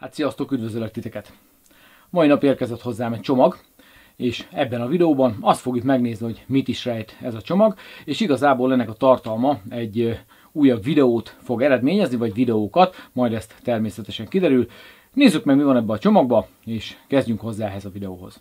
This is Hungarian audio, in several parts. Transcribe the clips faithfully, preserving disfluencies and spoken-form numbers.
Hát sziasztok, üdvözöllek titeket! Mai nap érkezett hozzám egy csomag, és ebben a videóban azt fogjuk megnézni, hogy mit is rejt ez a csomag, és igazából ennek a tartalma egy újabb videót fog eredményezni, vagy videókat, majd ezt természetesen kiderül. Nézzük meg, mi van ebben a csomagban, és kezdjünk hozzá ehhez a videóhoz.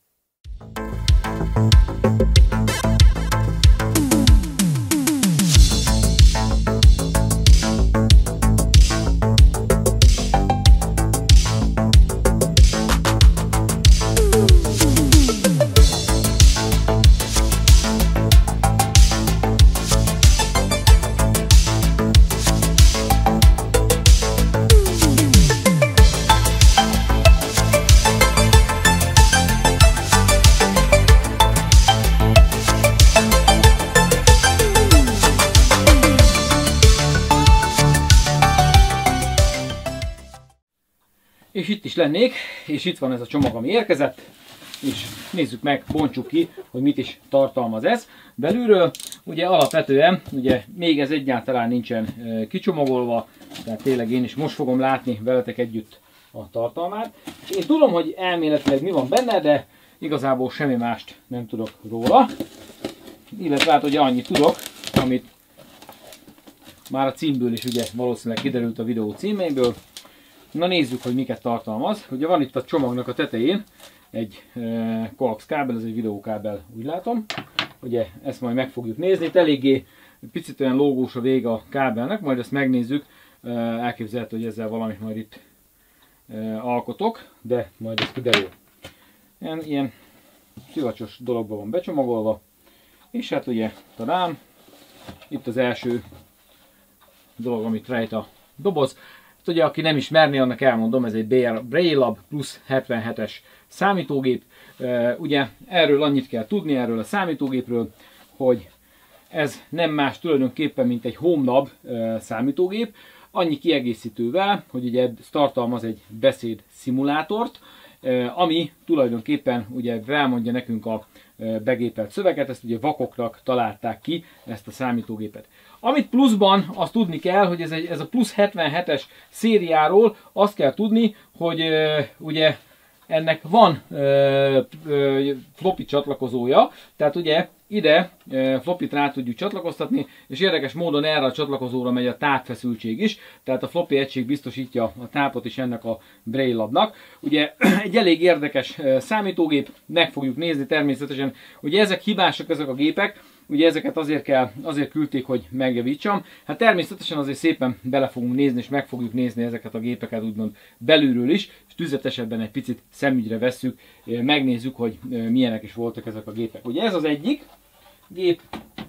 És itt is lennék, és itt van ez a csomag, ami érkezett, és nézzük meg, bontsuk ki, hogy mit is tartalmaz ez. Belülről ugye alapvetően, ugye még ez egyáltalán nincsen kicsomagolva, tehát tényleg én is most fogom látni veletek együtt a tartalmát. Én tudom, hogy elméletileg mi van benne, de igazából semmi mást nem tudok róla. Illetve hát ugye annyit tudok, amit már a címből is ugye valószínűleg kiderült a videó címéből. Na nézzük, hogy miket tartalmaz. Ugye van itt a csomagnak a tetején egy e, coax kábel, ez egy videókábel, úgy látom. Ugye ezt majd meg fogjuk nézni. Itt eléggé picit olyan lógós a vége a kábelnek, majd ezt megnézzük. E, elképzelhető, hogy ezzel valamit majd itt e, alkotok, de majd ez kiderül. Ilyen, ilyen szivacsos dologba van becsomagolva. És hát ugye, tadám, itt az első dolog, amit rejt a doboz. Ugye, aki nem ismerné, annak elmondom, ez egy Braillab Plus hetvenhetes számítógép. Ugye erről annyit kell tudni, erről a számítógépről, hogy ez nem más tulajdonképpen, mint egy HomeLab számítógép, annyi kiegészítővel, hogy ugye ez tartalmaz egy beszéd szimulátort, ami tulajdonképpen ugye elmondja nekünk a begépelt szöveget, ezt ugye vakoknak találták ki, ezt a számítógépet. Amit pluszban azt tudni kell, hogy ez, egy, ez a Plus hetvenhetes szériáról azt kell tudni, hogy e, ugye ennek van e, e, floppy csatlakozója, tehát ugye ide e, floppyt rá tudjuk csatlakoztatni, és érdekes módon erre a csatlakozóra megy a tápfeszültség is, tehát a floppy egység biztosítja a tápot is ennek a Braillabnak. Ugye egy elég érdekes számítógép, meg fogjuk nézni természetesen, ugye ezek hibásak, ezek a gépek, ugye ezeket azért kell, azért küldték, hogy megjavítsam. Hát természetesen azért szépen bele fogunk nézni, és meg fogjuk nézni ezeket a gépeket úgymond belülről is, és tüzetesebben egy picit szemügyre vesszük, megnézzük, hogy milyenek is voltak ezek a gépek. Ugye ez az egyik gép.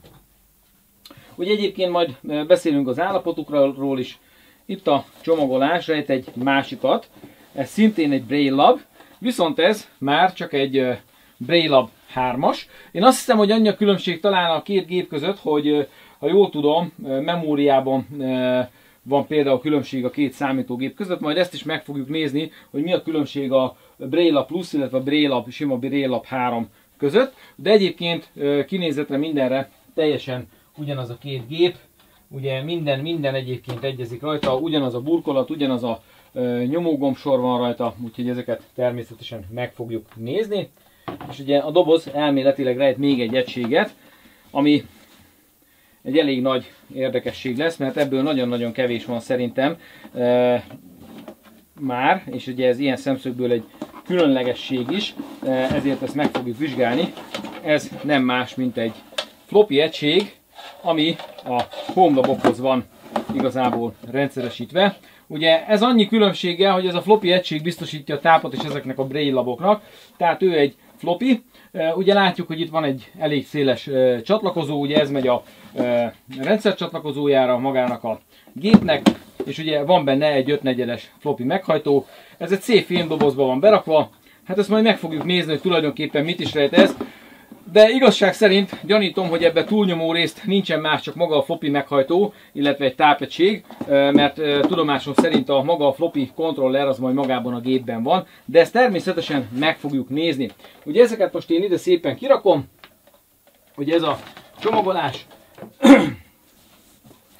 Ugye egyébként majd beszélünk az állapotukról is. Itt a csomagolás rejt egy másikat. Ez szintén egy Braillab, viszont ez már csak egy Braillab hármas. Én azt hiszem, hogy annyi a különbség talán a két gép között, hogy ha jól tudom, memóriában van például különbség a két számítógép között, majd ezt is meg fogjuk nézni, hogy mi a különbség a Braillab Plus, illetve a Braillab, sima Braillab három között, de egyébként kinézetre mindenre teljesen ugyanaz a két gép, ugye minden, minden egyébként egyezik rajta, ugyanaz a burkolat, ugyanaz a nyomógombsor van rajta, úgyhogy ezeket természetesen meg fogjuk nézni. És ugye a doboz elméletileg rejt még egy egységet, ami egy elég nagy érdekesség lesz, mert ebből nagyon-nagyon kevés van szerintem e, már, és ugye ez ilyen szemszögből egy különlegesség is, e, ezért ezt meg fogjuk vizsgálni. Ez nem más, mint egy floppy egység, ami a HomeLabokhoz van igazából rendszeresítve. Ugye ez annyi különbsége, hogy ez a floppy egység biztosítja a tápot is ezeknek a Braillaboknak, tehát ő egy floppy. Ugye látjuk, hogy itt van egy elég széles csatlakozó, ugye ez megy a rendszer csatlakozójára magának a gépnek, és ugye van benne egy öt negyedes floppy meghajtó. Ez egy szép filmdobozba van berakva, hát ezt majd meg fogjuk nézni, hogy tulajdonképpen mit is rejt ez. De igazság szerint gyanítom, hogy ebben túlnyomó részt nincsen más, csak maga a floppy meghajtó, illetve egy tápegység, mert tudomásom szerint a maga a floppy controller az majd magában a gépben van, de ezt természetesen meg fogjuk nézni. Ugye ezeket most én ide szépen kirakom, ugye ez a csomagolás,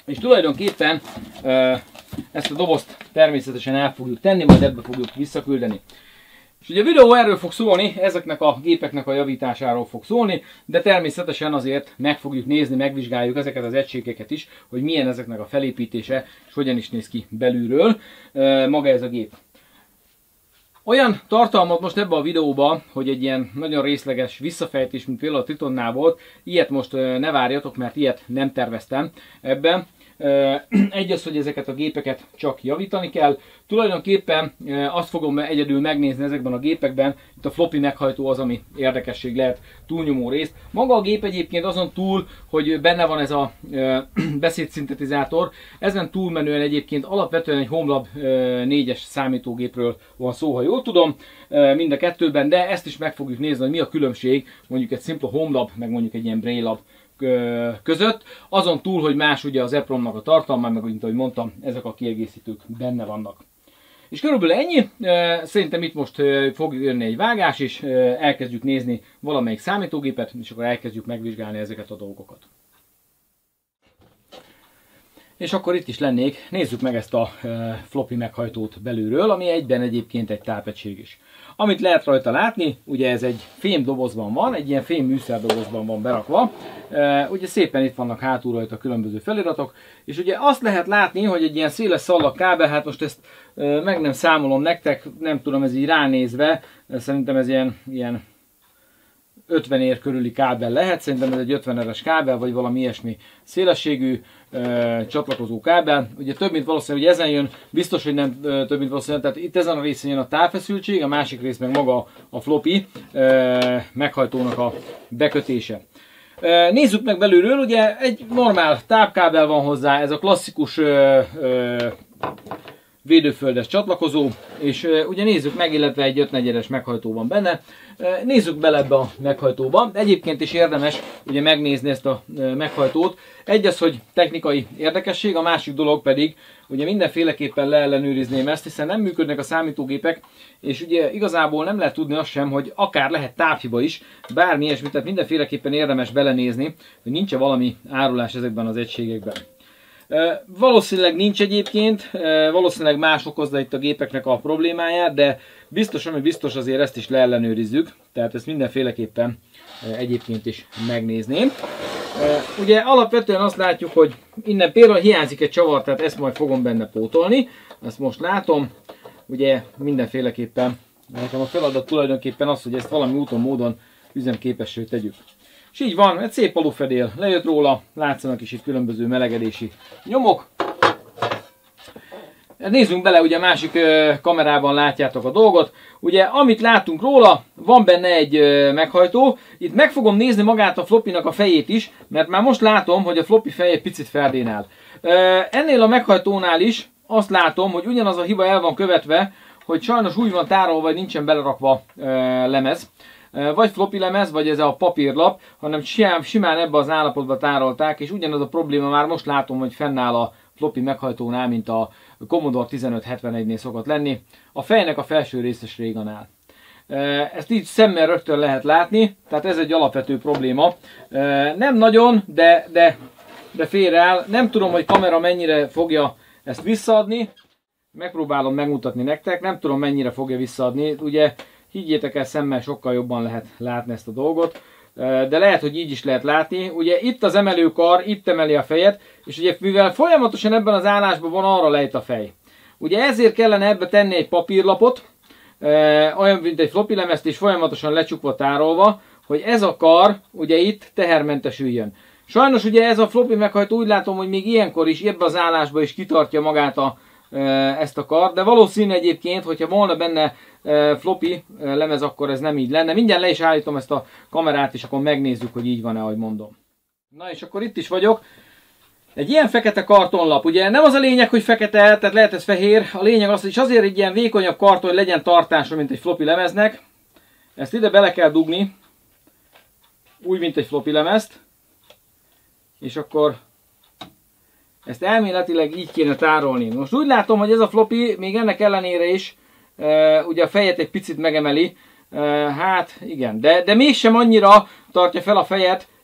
És tulajdonképpen ezt a dobozt természetesen el fogjuk tenni, majd ebbe fogjuk visszaküldeni. És ugye a videó erről fog szólni, ezeknek a gépeknek a javításáról fog szólni, de természetesen azért meg fogjuk nézni, megvizsgáljuk ezeket az egységeket is, hogy milyen ezeknek a felépítése, és hogyan is néz ki belülről maga ez a gép. Olyan tartalmat most ebbe a videóba, hogy egy ilyen nagyon részleges visszafejtés, mint például a Tritonnál volt, ilyet most ne várjatok, mert ilyet nem terveztem ebben. Egy az, hogy ezeket a gépeket csak javítani kell. Tulajdonképpen azt fogom egyedül megnézni ezekben a gépekben, itt a floppy meghajtó az, ami érdekesség lehet, túlnyomó részt. Maga a gép egyébként azon túl, hogy benne van ez a beszédszintetizátor, ezen túlmenően egyébként alapvetően egy Homelab négyes számítógépről van szó, ha jól tudom, mind a kettőben, de ezt is meg fogjuk nézni, hogy mi a különbség mondjuk egy szimpla Homelab, meg mondjuk egy ilyen Braillab között, azon túl, hogy más ugye az EPROM-nak a tartalma, meg mint ahogy mondtam, ezek a kiegészítők benne vannak. És körülbelül ennyi, szerintem itt most fog jönni egy vágás, és elkezdjük nézni valamelyik számítógépet, és akkor elkezdjük megvizsgálni ezeket a dolgokat. És akkor itt is lennék, nézzük meg ezt a floppy meghajtót belülről, ami egyben egyébként egy tápegység is. Amit lehet rajta látni, ugye ez egy fém dobozban van, egy ilyen fém műszerdobozban van berakva. E, ugye szépen itt vannak hátul rajta különböző feliratok, és ugye azt lehet látni, hogy egy ilyen széles szallag kábel, hát most ezt e, meg nem számolom nektek, nem tudom, ez így ránézve, szerintem ez ilyen, ilyen ötven ér körüli kábel lehet, szerintem ez egy ötven éres kábel, vagy valami ilyesmi szélességű e, csatlakozó kábel. Ugye több mint valószínű, hogy ezen jön, biztos, hogy nem e, több mint valószínű, tehát itt ezen a részén jön a távfeszültség, a másik rész meg maga a floppy e, meghajtónak a bekötése. E, nézzük meg belülről, ugye egy normál tápkábel van hozzá, ez a klasszikus e, e, védőföldes csatlakozó, és e, ugye nézzük meg, illetve egy öt negyvenes meghajtó van benne. E, nézzük bele ebbe a meghajtóba. Egyébként is érdemes ugye megnézni ezt a e, meghajtót. Egy az, hogy technikai érdekesség, a másik dolog pedig, ugye mindenféleképpen leellenőrizném ezt, hiszen nem működnek a számítógépek, és ugye igazából nem lehet tudni azt sem, hogy akár lehet táphiba is, bármi ilyesmi, tehát mindenféleképpen érdemes belenézni, hogy nincs-e valami árulás ezekben az egységekben. E, valószínűleg nincs egyébként, e, valószínűleg más okozza itt a gépeknek a problémáját, de biztos, ami biztos, azért ezt is leellenőrizzük, tehát ezt mindenféleképpen e, egyébként is megnézném. E, ugye alapvetően azt látjuk, hogy innen például hiányzik egy csavar, tehát ezt majd fogom benne pótolni, ezt most látom, ugye mindenféleképpen nekem a feladat tulajdonképpen az, hogy ezt valami úton, módon üzemképessé tegyük. És így van, egy szép alufedél lejött róla, látszanak is itt különböző melegedési nyomok. Nézzünk bele, ugye a másik kamerában látjátok a dolgot. Ugye amit látunk róla, van benne egy meghajtó. Itt meg fogom nézni magát a floppynak a fejét is, mert már most látom, hogy a floppy feje egy picit feldénál. Ennél a meghajtónál is azt látom, hogy ugyanaz a hiba el van követve, hogy sajnos úgy van tárolva, vagy nincsen belerakva lemez. Vagy floppy lemez, vagy ez a papírlap, hanem simán ebbe az állapotba tárolták, és ugyanaz a probléma már most látom, hogy fennáll a floppy meghajtónál, mint a Commodore tizenöt hetvenegynél szokott lenni. A fejnek a felső részes régen áll. Ezt így szemmel rögtön lehet látni, tehát ez egy alapvető probléma. Nem nagyon, de, de, de félreáll. Nem tudom, hogy kamera mennyire fogja ezt visszaadni. Megpróbálom megmutatni nektek, nem tudom mennyire fogja visszaadni. Ugye higgyétek el, szemmel sokkal jobban lehet látni ezt a dolgot, de lehet, hogy így is lehet látni. Ugye itt az emelőkar, itt emeli a fejet, és ugye mivel folyamatosan ebben az állásban van, arra lejt a fej. Ugye ezért kellene ebbe tenni egy papírlapot, olyan, mint egy floppy lemezt, és folyamatosan lecsukva tárolva, hogy ez a kar ugye itt tehermentesüljön. Sajnos ugye ez a floppy meghajtó, úgy látom, hogy még ilyenkor is, ebben az állásban is kitartja magát a ezt a kart, de valószínű egyébként, hogyha volna benne floppy lemez, akkor ez nem így lenne. Mindjárt le is állítom ezt a kamerát, és akkor megnézzük, hogy így van-e, ahogy mondom. Na és akkor itt is vagyok. Egy ilyen fekete kartonlap, ugye nem az a lényeg, hogy fekete, tehát lehet ez fehér, a lényeg az, hogy azért egy ilyen vékonyabb karton, hogy legyen tartása, mint egy floppy lemeznek. Ezt ide bele kell dugni, úgy, mint egy floppy lemezt, és akkor ezt elméletileg így kéne tárolni. Most úgy látom, hogy ez a floppy még ennek ellenére is e, ugye a fejet egy picit megemeli. E, hát igen, de, de mégsem annyira tartja fel a fejet,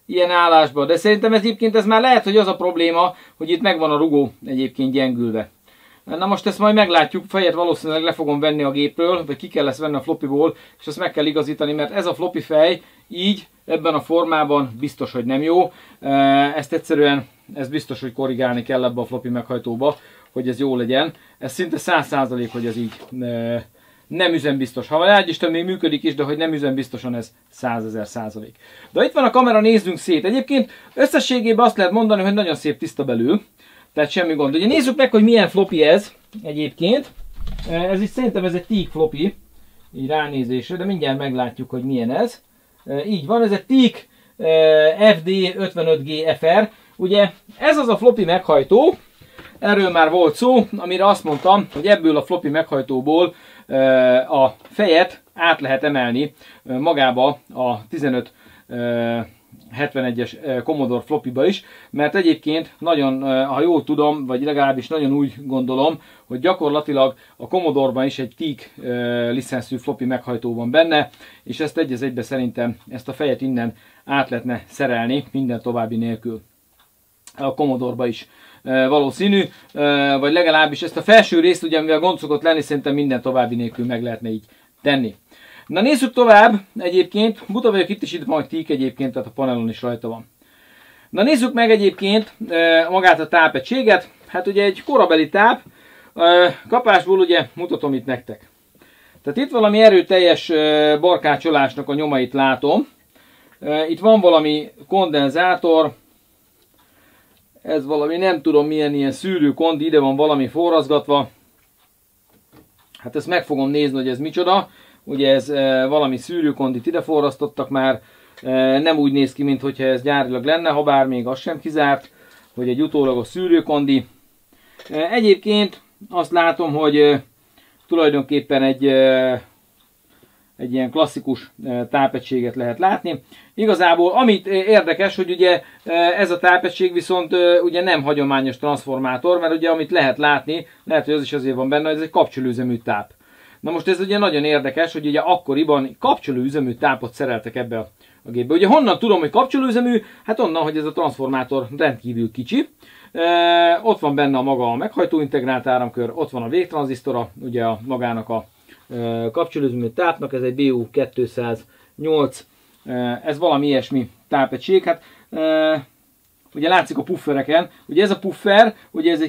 ilyen állásban. De szerintem ez egyébként ez már lehet, hogy az a probléma, hogy itt megvan a rugó egyébként gyengülve. Na most ezt majd meglátjuk, fejet valószínűleg le fogom venni a gépről, vagy ki kell ezt venni a floppyból, és ezt meg kell igazítani, mert ez a floppy fej így, ebben a formában biztos, hogy nem jó. Ezt egyszerűen, ez biztos, hogy korrigálni kell ebbe a floppy meghajtóba, hogy ez jó legyen. Ez szinte száz százalék, hogy ez így nem üzembiztos. Ha egy Isten még működik is, de hogy nem üzembiztosan, ez százezer százalék. De itt van a kamera, nézzünk szét. Egyébként összességében azt lehet mondani, hogy nagyon szép tiszta belül. Tehát semmi gond. Ugye nézzük meg, hogy milyen floppy ez egyébként. Ez itt szerintem ez egy Teak floppy, így ránézésre, de mindjárt meglátjuk, hogy milyen ez. Így van, ez egy Teak F D ötvenöt G F R. Ugye ez az a floppy meghajtó, erről már volt szó, amire azt mondtam, hogy ebből a floppy meghajtóból a fejet át lehet emelni magába a tizenöt hetvenegyes Commodore floppyba is, mert egyébként nagyon, ha jól tudom, vagy legalábbis nagyon úgy gondolom, hogy gyakorlatilag a Commodore-ban is egy Teak licenszű floppy meghajtó van benne, és ezt egy az egybe szerintem ezt a fejet innen át lehetne szerelni minden további nélkül. A Commodore-ba is valószínű, vagy legalábbis ezt a felső részt, ugye mivel gond szokott lenni, szerintem minden további nélkül meg lehetne így tenni. Na nézzük tovább, egyébként, buta vagyok, itt is itt van egy Teak egyébként, tehát a panelon is rajta van. Na nézzük meg egyébként magát a tápegységet, hát ugye egy korabeli táp, kapásból ugye mutatom itt nektek. Tehát itt valami erőteljes barkácsolásnak a nyomait látom, itt van valami kondenzátor, ez valami nem tudom milyen ilyen szűrő kondi, ide van valami forrazgatva, hát ezt meg fogom nézni, hogy ez micsoda. Ugye ez e, valami szűrőkondit ide forrasztottak már, e, nem úgy néz ki, mintha ez gyárilag lenne, ha bár még az sem kizárt, hogy egy utólagos szűrőkondi. E, egyébként azt látom, hogy e, tulajdonképpen egy, e, egy ilyen klasszikus e, tápegységet lehet látni. Igazából amit érdekes, hogy ugye ez a tápegység viszont e, ugye nem hagyományos transformátor, mert ugye amit lehet látni, lehet, hogy az is azért van benne, hogy ez egy kapcsolóüzemű táp. Na most ez ugye nagyon érdekes, hogy ugye akkoriban kapcsolóüzemű tápot szereltek ebbe a, a gépbe. Ugye honnan tudom, hogy kapcsolóüzemű? Hát onnan, hogy ez a transformátor rendkívül kicsi. E, ott van benne a maga a meghajtó integrált áramkör, ott van a végtranzisztora, ugye a magának a e, kapcsolóüzemű tápnak, ez egy B U kétszáznyolc, e, ez valami ilyesmi tápegység. Hát, e, ugye látszik a puffereken, ugye ez a puffer, ugye ez egy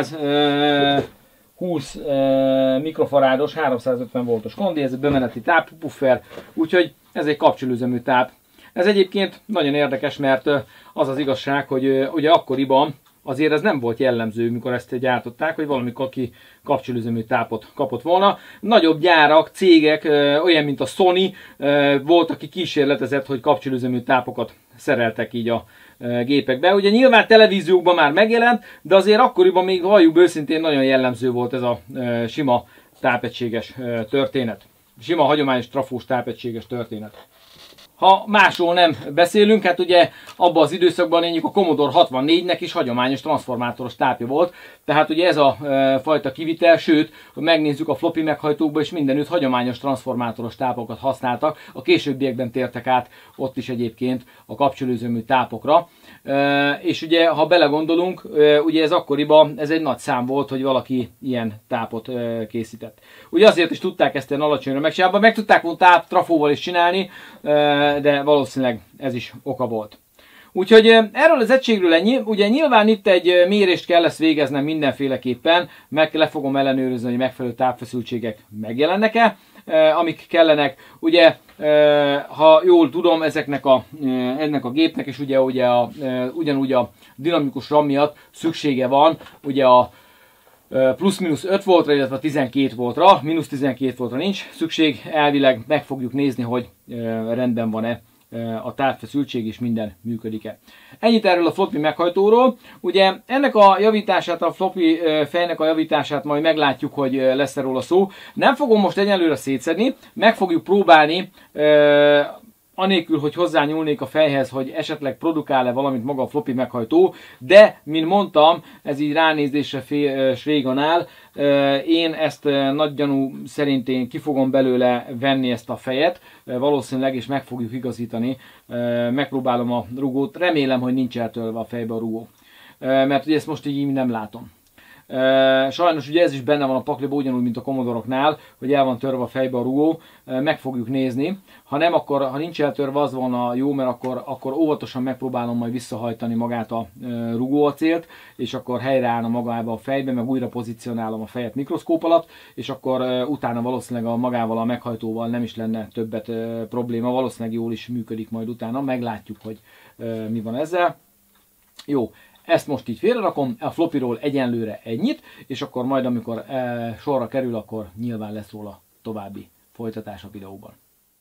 kétszázhúsz e, mikrofarádos, háromszázötven voltos kondi, ez egy bemeneti táppuffer, úgyhogy ez egy kapcsolóüzemű táp. Ez egyébként nagyon érdekes, mert az az igazság, hogy ugye akkoriban azért ez nem volt jellemző, mikor ezt gyártották, hogy valamikor ki kapcsolóüzemű tápot kapott volna. Nagyobb gyárak, cégek, olyan mint a Sony, volt, aki kísérletezett, hogy kapcsolóüzemű tápokat szereltek így a gépekbe. Ugye nyilván televíziókban már megjelent, de azért akkoriban még, halljuk őszintén, nagyon jellemző volt ez a sima tápegységes történet. Sima, hagyományos trafós tápegységes történet. Ha másról nem beszélünk, hát ugye abban az időszakban mondjuk a Commodore hatvannégynek is hagyományos transformátoros tápja volt, tehát ugye ez a e, fajta kivitel, sőt, hogy megnézzük a floppy meghajtókba, és mindenütt hagyományos transformátoros tápokat használtak, a későbbiekben tértek át ott is egyébként a kapcsolóüzemű tápokra. E, és ugye, ha belegondolunk, e, ugye ez akkoriban ez egy nagy szám volt, hogy valaki ilyen tápot e, készített. Ugye azért is tudták ezt ilyen alacsonyra megcsinálni, meg tudták volna táp trafóval is csinálni, e, de valószínűleg ez is oka volt. Úgyhogy erről az egységről ennyi. Ugye nyilván itt egy mérést kell lesz végeznem mindenféleképpen, meg le fogom ellenőrizni, hogy megfelelő tápfeszültségek megjelennek-e, amik kellenek. Ugye, ha jól tudom, ezeknek a, ennek a gépnek és ugye, ugye a, ugyanúgy a dinamikus RAM miatt szüksége van ugye a plusz-minusz öt voltra, illetve tizenkét voltra, mínusz tizenkét voltra nincs szükség, elvileg meg fogjuk nézni, hogy rendben van-e a távfeszültség és minden működik-e. Ennyit erről a floppy meghajtóról. Ugye ennek a javítását, a floppy fejnek a javítását majd meglátjuk, hogy lesz-e róla szó. Nem fogom most egyelőre szétszedni, meg fogjuk próbálni anélkül, hogy hozzányúlnék a fejhez, hogy esetleg produkál-e valamit maga a floppy meghajtó, de, mint mondtam, ez így ránézésre régen áll, én ezt nagy gyanú szerint én ki fogom belőle venni ezt a fejet, valószínűleg, és meg fogjuk igazítani, megpróbálom a rugót, remélem, hogy nincs eltörve a fejbe a rugó, mert ugye ezt most így nem látom. Sajnos ugye ez is benne van a pakliba, ugyanúgy, mint a Commodore-oknál, hogy el van törve a fejbe a rugó, meg fogjuk nézni. Ha nem, akkor, ha nincs eltörve, az van a jó, mert akkor, akkor óvatosan megpróbálom majd visszahajtani magát a rugóacélt, és akkor helyreállna magába a fejbe, meg újra pozícionálom a fejet mikroszkóp alatt, és akkor utána valószínűleg a magával a meghajtóval nem is lenne többet probléma, valószínűleg jól is működik majd utána, meglátjuk, hogy mi van ezzel. Jó. Ezt most így félrerakom, a floppyról egyenlőre ennyit, és akkor majd, amikor e, sorra kerül, akkor nyilván lesz róla további folytatás a videóban.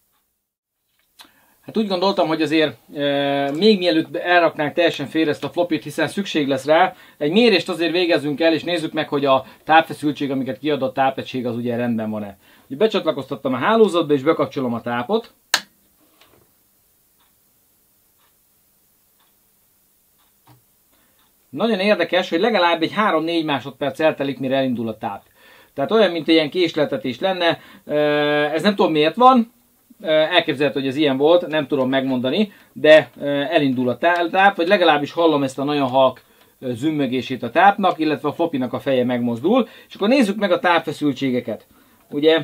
Hát úgy gondoltam, hogy azért e, még mielőtt elraknánk teljesen félre ezt a floppyt, hiszen szükség lesz rá, egy mérést azért végezzünk el, és nézzük meg, hogy a tápfeszültség, amiket kiad a tápegység, az ugye rendben van-e. Becsatlakoztattam a hálózatba, és bekapcsolom a tápot. Nagyon érdekes, hogy legalább egy három-négy másodperc eltelik, mire elindul a táp. Tehát olyan, mint egy ilyen késletetés lenne. Ez nem tudom miért van. Elképzelhető, hogy ez ilyen volt, nem tudom megmondani, de elindul a táp, vagy legalábbis hallom ezt a nagyon halk zümmögését a tápnak, illetve a floppynak a feje megmozdul. És akkor nézzük meg a tápfeszültségeket. Ugye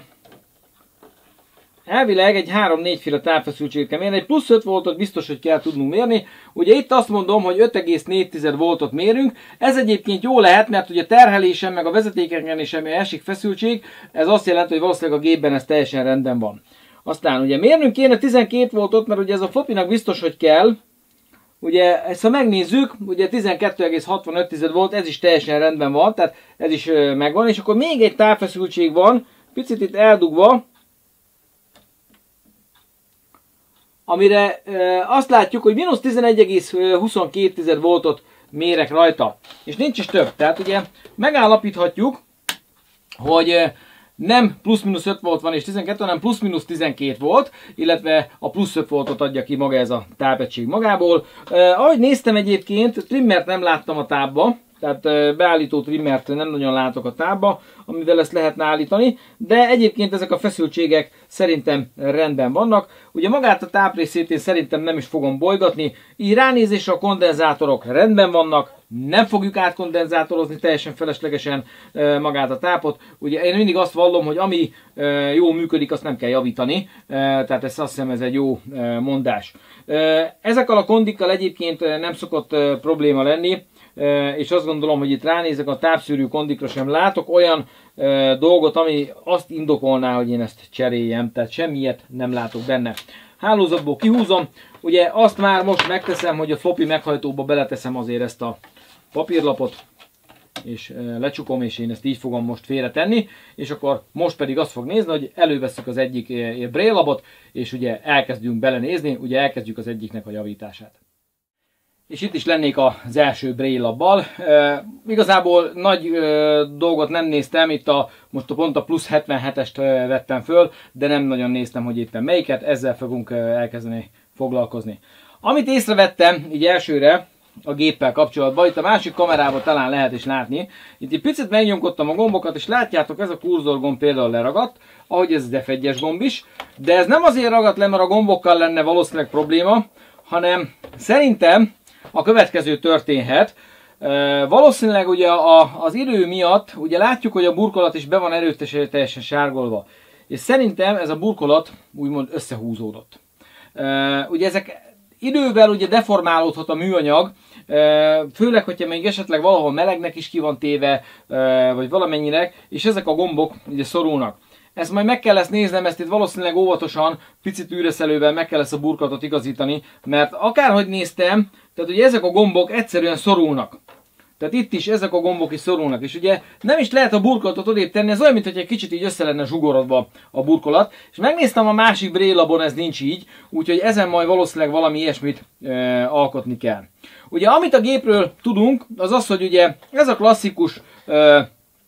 elvileg egy három-négy féle tápfeszültséget kell mérni, egy plusz öt voltot biztos, hogy kell tudnunk mérni. Ugye itt azt mondom, hogy öt egész négy voltot mérünk. Ez egyébként jó lehet, mert ugye terhelésen, meg a vezetékeken is esik feszültség, ez azt jelenti, hogy valószínűleg a gépben ez teljesen rendben van. Aztán ugye mérnünk kéne tizenkét voltot, mert ugye ez a floppynak biztos, hogy kell. Ugye ezt ha megnézzük, ugye tizenkettő egész hatvanöt volt, ez is teljesen rendben van, tehát ez is megvan. És akkor még egy tápfeszültség van, picit itt eldugva, amire e, azt látjuk, hogy mínusz tizenegy egész huszonkettő voltot mérek rajta. És nincs is több. Tehát ugye megállapíthatjuk, hogy e, nem plusz-minusz öt volt van és tizenkettő, hanem plusz-minusz tizenkét volt, illetve a plusz öt voltot adja ki maga ez a tápegység magából. E, ahogy néztem egyébként, trimmert nem láttam a tápba, tehát beállító trimmert nem nagyon látok a tápba, amivel ezt lehetne állítani, de egyébként ezek a feszültségek szerintem rendben vannak. Ugye magát a táprészét én szerintem nem is fogom bolygatni, így ránézésre a kondenzátorok rendben vannak, nem fogjuk átkondenzátorozni teljesen feleslegesen magát a tápot. Ugye én mindig azt vallom, hogy ami jól működik, azt nem kell javítani, tehát ezt azt hiszem ez egy jó mondás. Ezekkel a kondikkal egyébként nem szokott probléma lenni, és azt gondolom, hogy itt ránézek a tápszűrő kondikra sem látok olyan e, dolgot, ami azt indokolná, hogy én ezt cseréljem, tehát semmiet nem látok benne. Hálózatból kihúzom, ugye azt már most megteszem, hogy a floppy meghajtóba beleteszem azért ezt a papírlapot, és e, lecsukom, és én ezt így fogom most félretenni, és akkor most pedig azt fog nézni, hogy elővesszük az egyik e, braille-labot, és ugye elkezdjünk belenézni, ugye elkezdjük az egyiknek a javítását. És itt is lennék az első braille-labbal. E, igazából nagy e, dolgot nem néztem, itt a, most a pont a plusz hetvenhetest e, vettem föl, de nem nagyon néztem, hogy éppen melyiket, ezzel fogunk e, elkezdeni foglalkozni. Amit észrevettem így elsőre a géppel kapcsolatban, itt a másik kamerában talán lehet is látni, itt egy picit megnyomkodtam a gombokat, és látjátok, ez a kurzorgomb például leragadt, ahogy ez az ef egyes gomb is, de ez nem azért ragadt le, mert a gombokkal lenne valószínűleg probléma, hanem szerintem a következő történhet. E, valószínűleg ugye a, az idő miatt ugye látjuk, hogy a burkolat is be van erőteljesen sárgolva. És szerintem ez a burkolat úgymond összehúzódott. E, ugye ezek idővel ugye deformálódhat a műanyag, e, főleg, hogyha még esetleg valahol melegnek is ki van téve, e, vagy valamennyinek, és ezek a gombok ugye szorulnak. Ezt majd meg kell lesz néznem, ezt itt valószínűleg óvatosan, picit űreszelővel meg kell ezt a burkolatot igazítani, mert akárhogy néztem, tehát ugye ezek a gombok egyszerűen szorulnak. Tehát itt is ezek a gombok is szorulnak, és ugye nem is lehet a burkolatot odébb tenni, ez olyan, mintha egy kicsit így össze lenne zsugorodva a burkolat. És megnéztem a másik braille-labon, ez nincs így, úgyhogy ezen majd valószínűleg valami ilyesmit e, alkotni kell. Ugye amit a gépről tudunk, az az, hogy ugye ez a klasszikus e,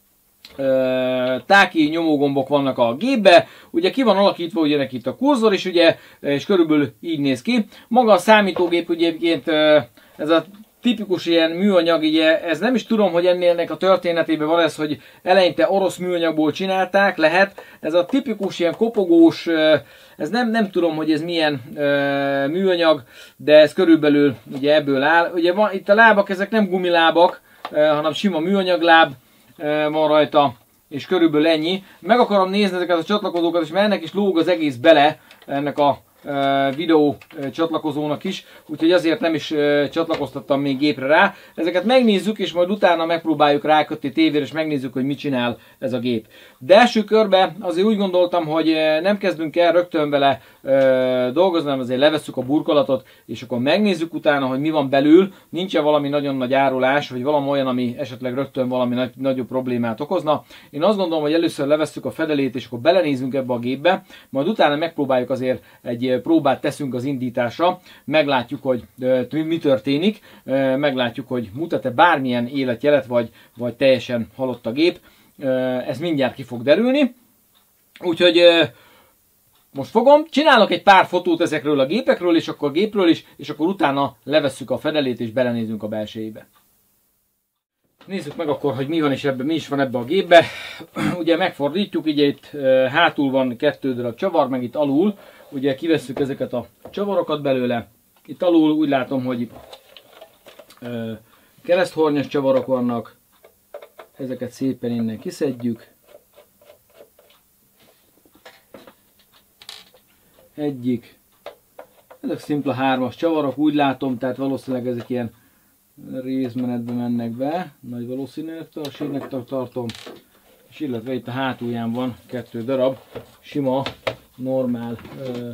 táki nyomógombok vannak a gépbe, ugye ki van alakítva ugye neki itt a kurzor is, ugye, és körülbelül így néz ki. Maga a számítógép ugye egyébként ez a tipikus ilyen műanyag, ugye, ez nem is tudom, hogy ennél a történetében van ez, hogy eleinte orosz műanyagból csinálták, lehet. Ez a tipikus ilyen kopogós, ez nem, nem tudom, hogy ez milyen műanyag, de ez körülbelül ugye ebből áll. Ugye van, itt a lábak, ezek nem gumilábak, hanem sima műanyagláb van rajta, és körülbelül ennyi. Meg akarom nézni ezeket a csatlakozókat, és mert ennek is lóg az egész bele, ennek a videó csatlakozónak is, úgyhogy azért nem is csatlakoztattam még gépre rá. Ezeket megnézzük, és majd utána megpróbáljuk rákötni tévére, és megnézzük, hogy mit csinál ez a gép. De első körben azért úgy gondoltam, hogy nem kezdünk el rögtön vele dolgozni, hanem azért levesszük a burkolatot, és akkor megnézzük utána, hogy mi van belül. Nincs-e valami nagyon nagy árulás, vagy valami olyan, ami esetleg rögtön valami nagy, nagyobb problémát okozna. Én azt gondolom, hogy először levesszük a fedelét, és akkor belenézünk ebbe a gépbe, majd utána megpróbáljuk azért egy próbát teszünk az indításra, meglátjuk, hogy mi történik, meglátjuk, hogy mutat-e bármilyen életjelet, vagy, vagy teljesen halott a gép. Ez mindjárt ki fog derülni. Úgyhogy most fogom, csinálok egy pár fotót ezekről a gépekről, és akkor a gépről is, és akkor utána levesszük a fedelét, és belenézünk a belsejébe. Nézzük meg akkor, hogy mi van is ebben, mi is van ebbe a gépbe. Ugye megfordítjuk, ugye itt hátul van kettő darab csavar, meg itt alul. Ugye kivesszük ezeket a csavarokat belőle. Itt alul úgy látom, hogy kereszthornyos csavarok vannak. Ezeket szépen innen kiszedjük. Egyik. Ezek szimpla hármas csavarok, úgy látom, tehát valószínűleg ezek ilyen részmenetbe mennek be. Nagy valószínűségnek tartom. És illetve itt a hátulján van kettő darab sima, normál ö,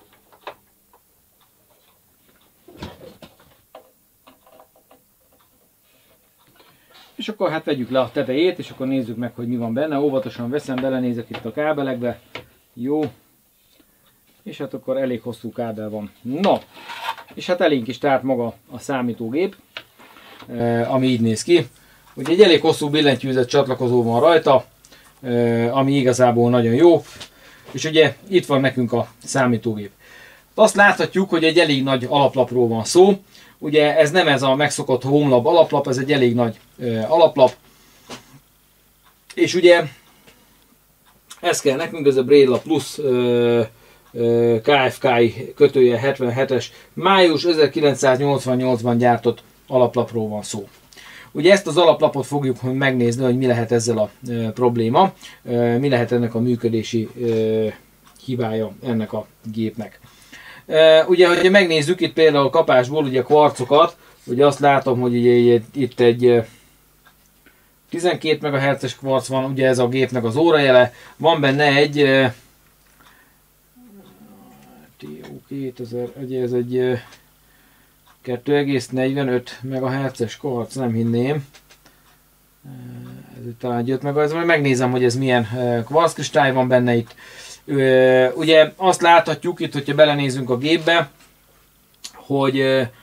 és akkor hát vegyük le a tetejét, és akkor nézzük meg, hogy mi van benne. Óvatosan veszem, belenézek itt a kábelekbe. Jó. És hát akkor elég hosszú kábel van. No, és hát elénk is tárt maga a számítógép, ami így néz ki. Ugye egy elég hosszú billentyűzet csatlakozó van rajta, ami igazából nagyon jó. És ugye itt van nekünk a számítógép. Azt láthatjuk, hogy egy elég nagy alaplapról van szó. Ugye ez nem ez a megszokott Homelab alaplap, ez egy elég nagy alaplap. És ugye ez kell nekünk, ez a Braille Plus ká ef ká i kötője hetvenhetes május ezerkilencszáznyolcvannyolcban gyártott alaplapról van szó. Ugye ezt az alaplapot fogjuk megnézni, hogy mi lehet ezzel a e, probléma, e, mi lehet ennek a működési e, hibája ennek a gépnek. E, ugye, hogyha megnézzük itt például a kapásból ugye kvarcokat, ugye azt látom, hogy ugye, itt egy tizenkét megahertzes kvarc van, ugye ez a gépnek az órajele, van benne egy e, kétezer, ugye ez egy kettő egész negyvenöt megahertzes kvarc, nem hinném. Ez itt talán öt megahertz, majd megnézem, hogy ez milyen kvarckristály van benne itt. Ugye azt láthatjuk itt, hogyha belenézünk a gépbe, hogy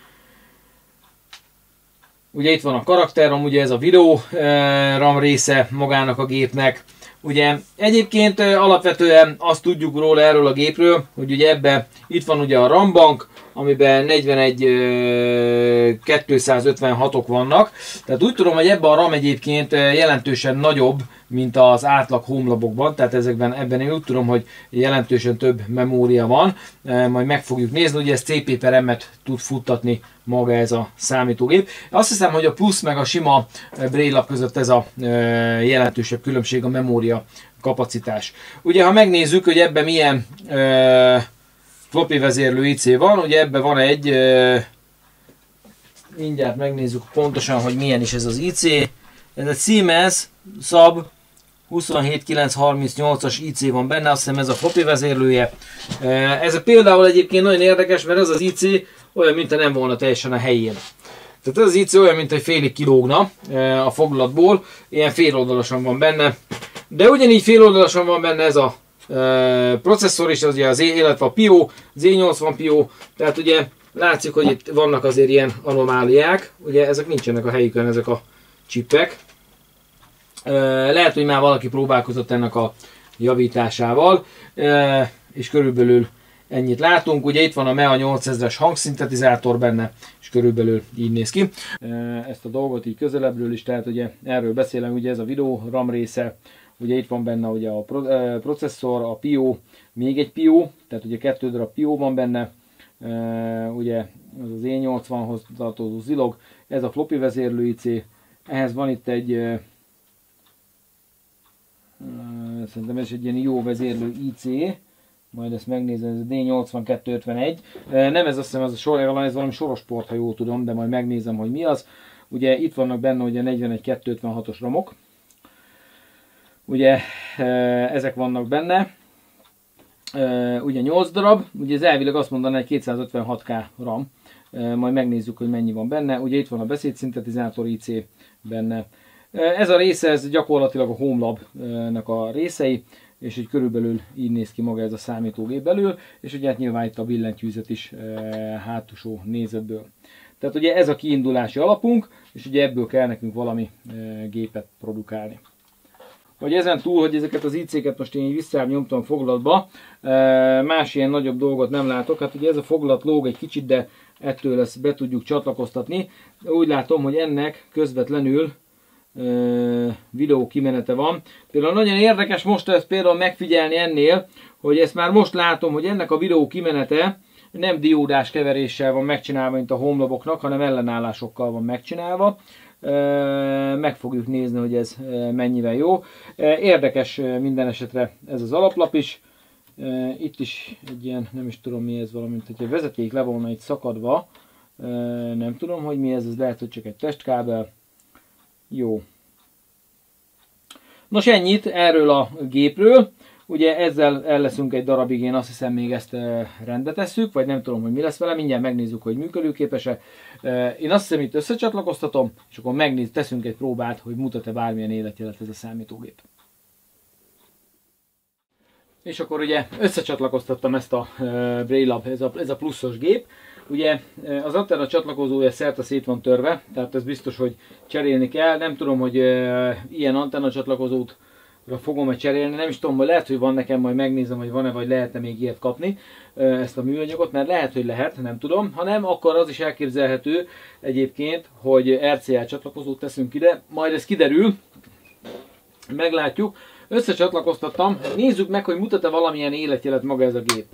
ugye itt van a karakterrom, ugye ez a videó RAM része magának a gépnek. Ugye egyébként alapvetően azt tudjuk róla erről a gépről, hogy ugye ebbe itt van ugye a RAM bank, amiben negyvenegy kétszázötvenhatok vannak. Tehát úgy tudom, hogy ebben a RAM egyébként jelentősen nagyobb, mint az átlag Homelabokban, tehát ezekben, ebben én úgy tudom, hogy jelentősen több memória van. Majd meg fogjuk nézni, ugye ez cé pé per em-et tud futtatni maga ez a számítógép. Azt hiszem, hogy a plusz meg a sima Braille között ez a jelentősebb különbség a memória kapacitás. Ugye ha megnézzük, hogy ebben milyen floppy vezérlő i cé van, ugye ebben van egy, mindjárt megnézzük pontosan, hogy milyen is ez az i cé. Ez egy Siemens Sub huszonhétkilencszázharmincnyolcas i cé van benne, azt hiszem ez a floppy vezérlője. Ez például egyébként nagyon érdekes, mert ez az i cé olyan, mintha nem volna teljesen a helyén. Tehát ez az i cé olyan, mint hogy félig kilógna a foglalatból, ilyen féloldalasan van benne. De ugyanígy féloldalasan van benne ez a e, processzor is, az ugye az, illetve a pio, zé nyolcvan pio, tehát ugye látszik, hogy itt vannak azért ilyen anomáliák, ugye ezek nincsenek a helyükön, ezek a csipek. Lehet, hogy már valaki próbálkozott ennek a javításával, és körülbelül ennyit látunk. Ugye itt van a Mea nyolcezres hangszintetizátor benne, és körülbelül így néz ki. Ezt a dolgot így közelebbről is, tehát ugye erről beszélem, ugye ez a videó RAM része, ugye itt van benne ugye a processzor, a pio, még egy pio, tehát ugye kettő darab pio van benne, ugye az az E nyolcvanhoz tartozó zilog, ez a floppy vezérlő I C, ehhez van itt egy, szerintem ez egy ilyen jó vezérlő I C, majd ezt megnézem, ez a D nyolcvankettő ötvenegy. Nem ez, azt hiszem, ez a sor, ez valami sorosport, ha jól tudom, de majd megnézem, hogy mi az. Ugye itt vannak benne ugye negyvenegy kettőszázötvenhatos ramok. Ugye ezek vannak benne. Ugye nyolc darab, ugye ez elvileg azt mondaná, hogy kétszázötvenhat K RAM. Majd megnézzük, hogy mennyi van benne. Ugye itt van a beszédszintetizátor I C benne. Ez a része, ez gyakorlatilag a HomeLab-nak a részei, és így körülbelül így néz ki maga ez a számítógép belül, és ugye hát nyilván itt a billentyűzet is e, hátusó nézetből. Tehát ugye ez a kiindulási alapunk, és ugye ebből kell nekünk valami e, gépet produkálni. Hogy ezen túl, hogy ezeket az I C-ket most én így visszanyomtam foglalatba, e, más ilyen nagyobb dolgot nem látok, hát ugye ez a foglalat lóg egy kicsit, de ettől ezt be tudjuk csatlakoztatni. Úgy látom, hogy ennek közvetlenül videó kimenete van. Például nagyon érdekes most ezt például megfigyelni ennél, hogy ezt már most látom, hogy ennek a videó kimenete nem diódás keveréssel van megcsinálva, mint a HomeLaboknak, hanem ellenállásokkal van megcsinálva. Meg fogjuk nézni, hogy ez mennyivel jó. Érdekes minden esetre ez az alaplap is. Itt is egy ilyen, nem is tudom mi ez, valamint hogy a vezeték le volna itt szakadva. Nem tudom, hogy mi ez, ez lehet, hogy csak egy testkábel. Jó. Nos, ennyit erről a gépről. Ugye ezzel el leszünk egy darabig, én azt hiszem még ezt rendbe tesszük, vagy nem tudom, hogy mi lesz vele, mindjárt megnézzük, hogy működőképes-e. Én azt hiszem, itt összecsatlakoztatom, és akkor megnézzük, teszünk egy próbát, hogy mutat-e bármilyen életjelet ez a számítógép. És akkor ugye összecsatlakoztattam ezt a Braillab, ez a, ez a pluszos gép. Ugye az antenna csatlakozója szerte szét van törve, tehát ez biztos, hogy cserélni kell. Nem tudom, hogy ilyen antenna csatlakozót fogom-e cserélni, nem is tudom, hogy lehet, hogy van nekem, majd megnézem, hogy van-e, vagy lehet-e még ilyet kapni, ezt a műanyagot, mert lehet, hogy lehet, nem tudom. Ha nem, akkor az is elképzelhető egyébként, hogy er cé á csatlakozót teszünk ide, majd ez kiderül, meglátjuk. Összecsatlakoztattam, nézzük meg, hogy mutat-e valamilyen életjelet maga ez a gép.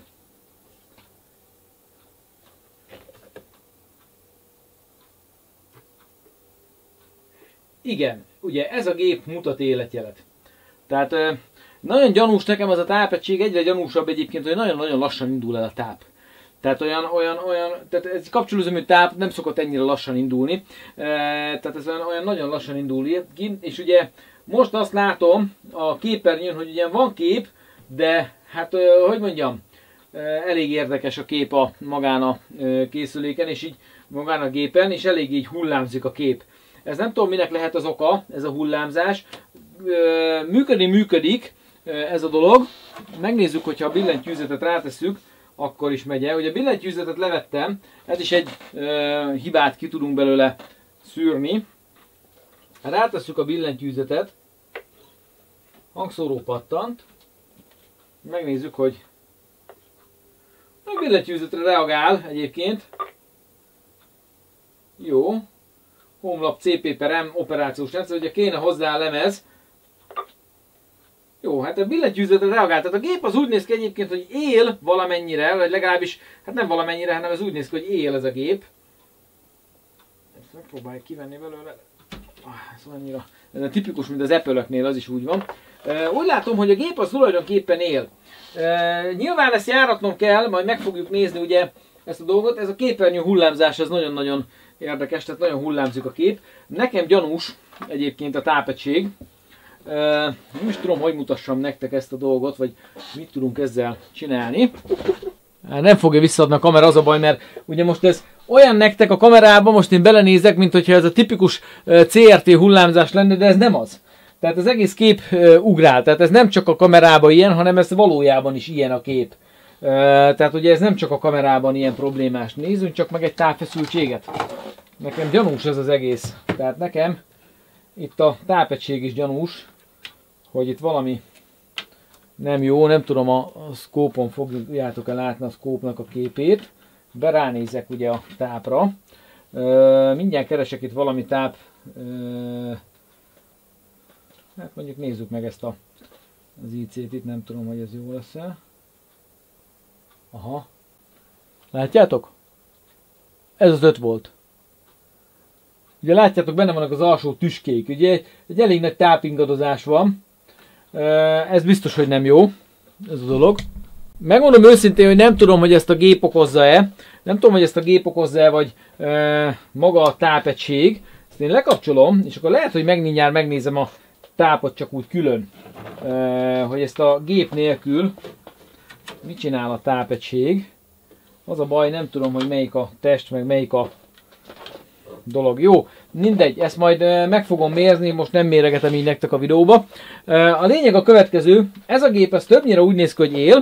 Igen, ugye ez a gép mutat életjelet. Tehát nagyon gyanús nekem az a tápegység, egyre gyanúsabb egyébként, hogy nagyon-nagyon lassan indul el a táp. Tehát olyan, olyan, olyan, tehát ez kapcsolózómű táp nem szokott ennyire lassan indulni. Tehát ez olyan, olyan nagyon lassan indul ki, és ugye most azt látom a képernyőn, hogy ugye van kép, de hát hogy mondjam, elég érdekes a kép a magán a készüléken, és így magán a gépen, és elég így hullámzik a kép. Ez nem tudom, minek lehet az oka, ez a hullámzás. Működni működik ez a dolog. Megnézzük, hogyha a billentyűzetet rátesszük, akkor is megy el. Ugye a billentyűzetet levettem, ez is egy hibát ki tudunk belőle szűrni. Rátesszük a billentyűzetet, hangszóró pattant. Megnézzük, hogy a billentyűzetre reagál egyébként. Jó. HomeLab cé pé per em operációs rendszer, ugye kéne hozzá a lemez. Jó, hát a billentyűzetre reagált. Tehát a gép az úgy néz ki egyébként, hogy él valamennyire, vagy legalábbis, hát nem valamennyire, hanem ez úgy néz ki, hogy él ez a gép. Ezt megpróbáljuk kivenni belőle. Ez annyira, ez a tipikus, mint az Apple-öknél, az is úgy van. Úgy látom, hogy a gép az tulajdonképpen él. Nyilván ezt járatnom kell, majd meg fogjuk nézni ugye ezt a dolgot. Ez a képernyő hullámzás, ez nagyon-nagyon érdekes, tehát nagyon hullámzik a kép. Nekem gyanús egyébként a tápegység. Nem is tudom, hogy mutassam nektek ezt a dolgot, vagy mit tudunk ezzel csinálni. Nem fogja visszaadni a kamera, az a baj, mert ugye most ez olyan nektek a kamerában, most én belenézek, mint hogyha ez a tipikus cé er té hullámzás lenne, de ez nem az. Tehát az egész kép ugrál, tehát ez nem csak a kamerában ilyen, hanem ez valójában is ilyen a kép. Tehát ugye ez nem csak a kamerában ilyen problémás. Nézzünk csak meg egy távfeszültséget. Nekem gyanús ez az egész. Tehát nekem itt a tápegység is gyanús, hogy itt valami nem jó, nem tudom, a, a szkópon fogjátok-e látni a szkópnak a képét. Beránézek ugye a tápra. Ö, mindjárt keresek itt valami táp. Ö, hát mondjuk nézzük meg ezt a, az i cét itt, nem tudom, hogy ez jó lesz-e. Aha. Látjátok? Ez az öt volt. Ugye látjátok, benne vannak az alsó tüskék. Ugye egy, egy elég nagy tápingadozás van. Ez biztos, hogy nem jó. Ez a dolog. Megmondom őszintén, hogy nem tudom, hogy ezt a gép okozza-e. Nem tudom, hogy ezt a gép okozza-e, vagy e, maga a tápegység. Ezt én lekapcsolom, és akkor lehet, hogy mindjárt megnézem a tápot csak úgy külön. E, hogy ezt a gép nélkül mit csinál a tápegység. Az a baj, nem tudom, hogy melyik a test, meg melyik a dolog. Jó, mindegy, ezt majd meg fogom mérni, most nem méregetem így nektek a videóba. A lényeg a következő, ez a gép ez többnyire úgy néz ki, hogy él.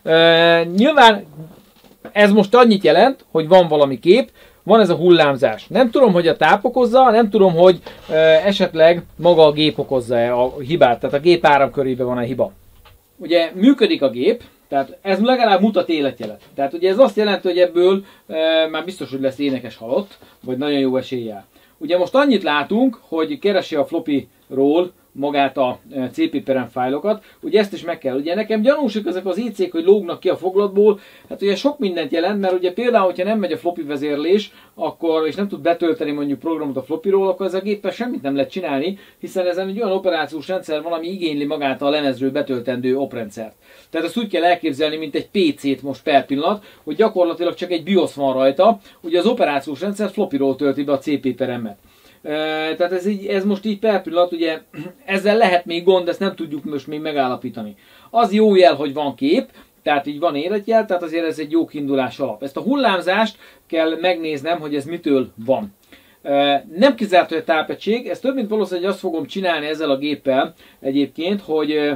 Nyilván ez most annyit jelent, hogy van valami kép, van ez a hullámzás. Nem tudom, hogy a táp okozza, nem tudom, hogy esetleg maga a gép okozza a hibát, tehát a gép áramkörében van a hiba. Ugye működik a gép, tehát ez legalább mutat életjelet. Tehát ugye ez azt jelenti, hogy ebből e, már biztos, hogy lesz énekes halott, vagy nagyon jó eséllyel. Ugye most annyit látunk, hogy keresi a floppyról magát a cé pé parent fájlokat, ugye ezt is meg kell. Ugye nekem gyanúsik ezek az i cék, hogy lógnak ki a foglatból, hát ugye sok mindent jelent, mert ugye például, hogyha nem megy a floppy vezérlés, akkor, és nem tud betölteni mondjuk programot a floppyról, akkor ez a géppel semmit nem lehet csinálni, hiszen ezen egy olyan operációs rendszer van, ami igényli magát a lemezről betöltendő oprendszert. Tehát ezt úgy kell elképzelni, mint egy pé cét most per pillanat, hogy gyakorlatilag csak egy BIOS van rajta, ugye az operációs rendszer floppyról tölti be a cé pé parentet. Tehát ez, így, ez most így per pillanat, ugye ezzel lehet még gond, ezt nem tudjuk most még megállapítani. Az jó jel, hogy van kép, tehát így van életjel, tehát azért ez egy jó kiindulás alap. Ezt a hullámzást kell megnéznem, hogy ez mitől van. Nem kizárt, hogy a tápegység, ez több mint valószínűleg azt fogom csinálni ezzel a géppel egyébként, hogy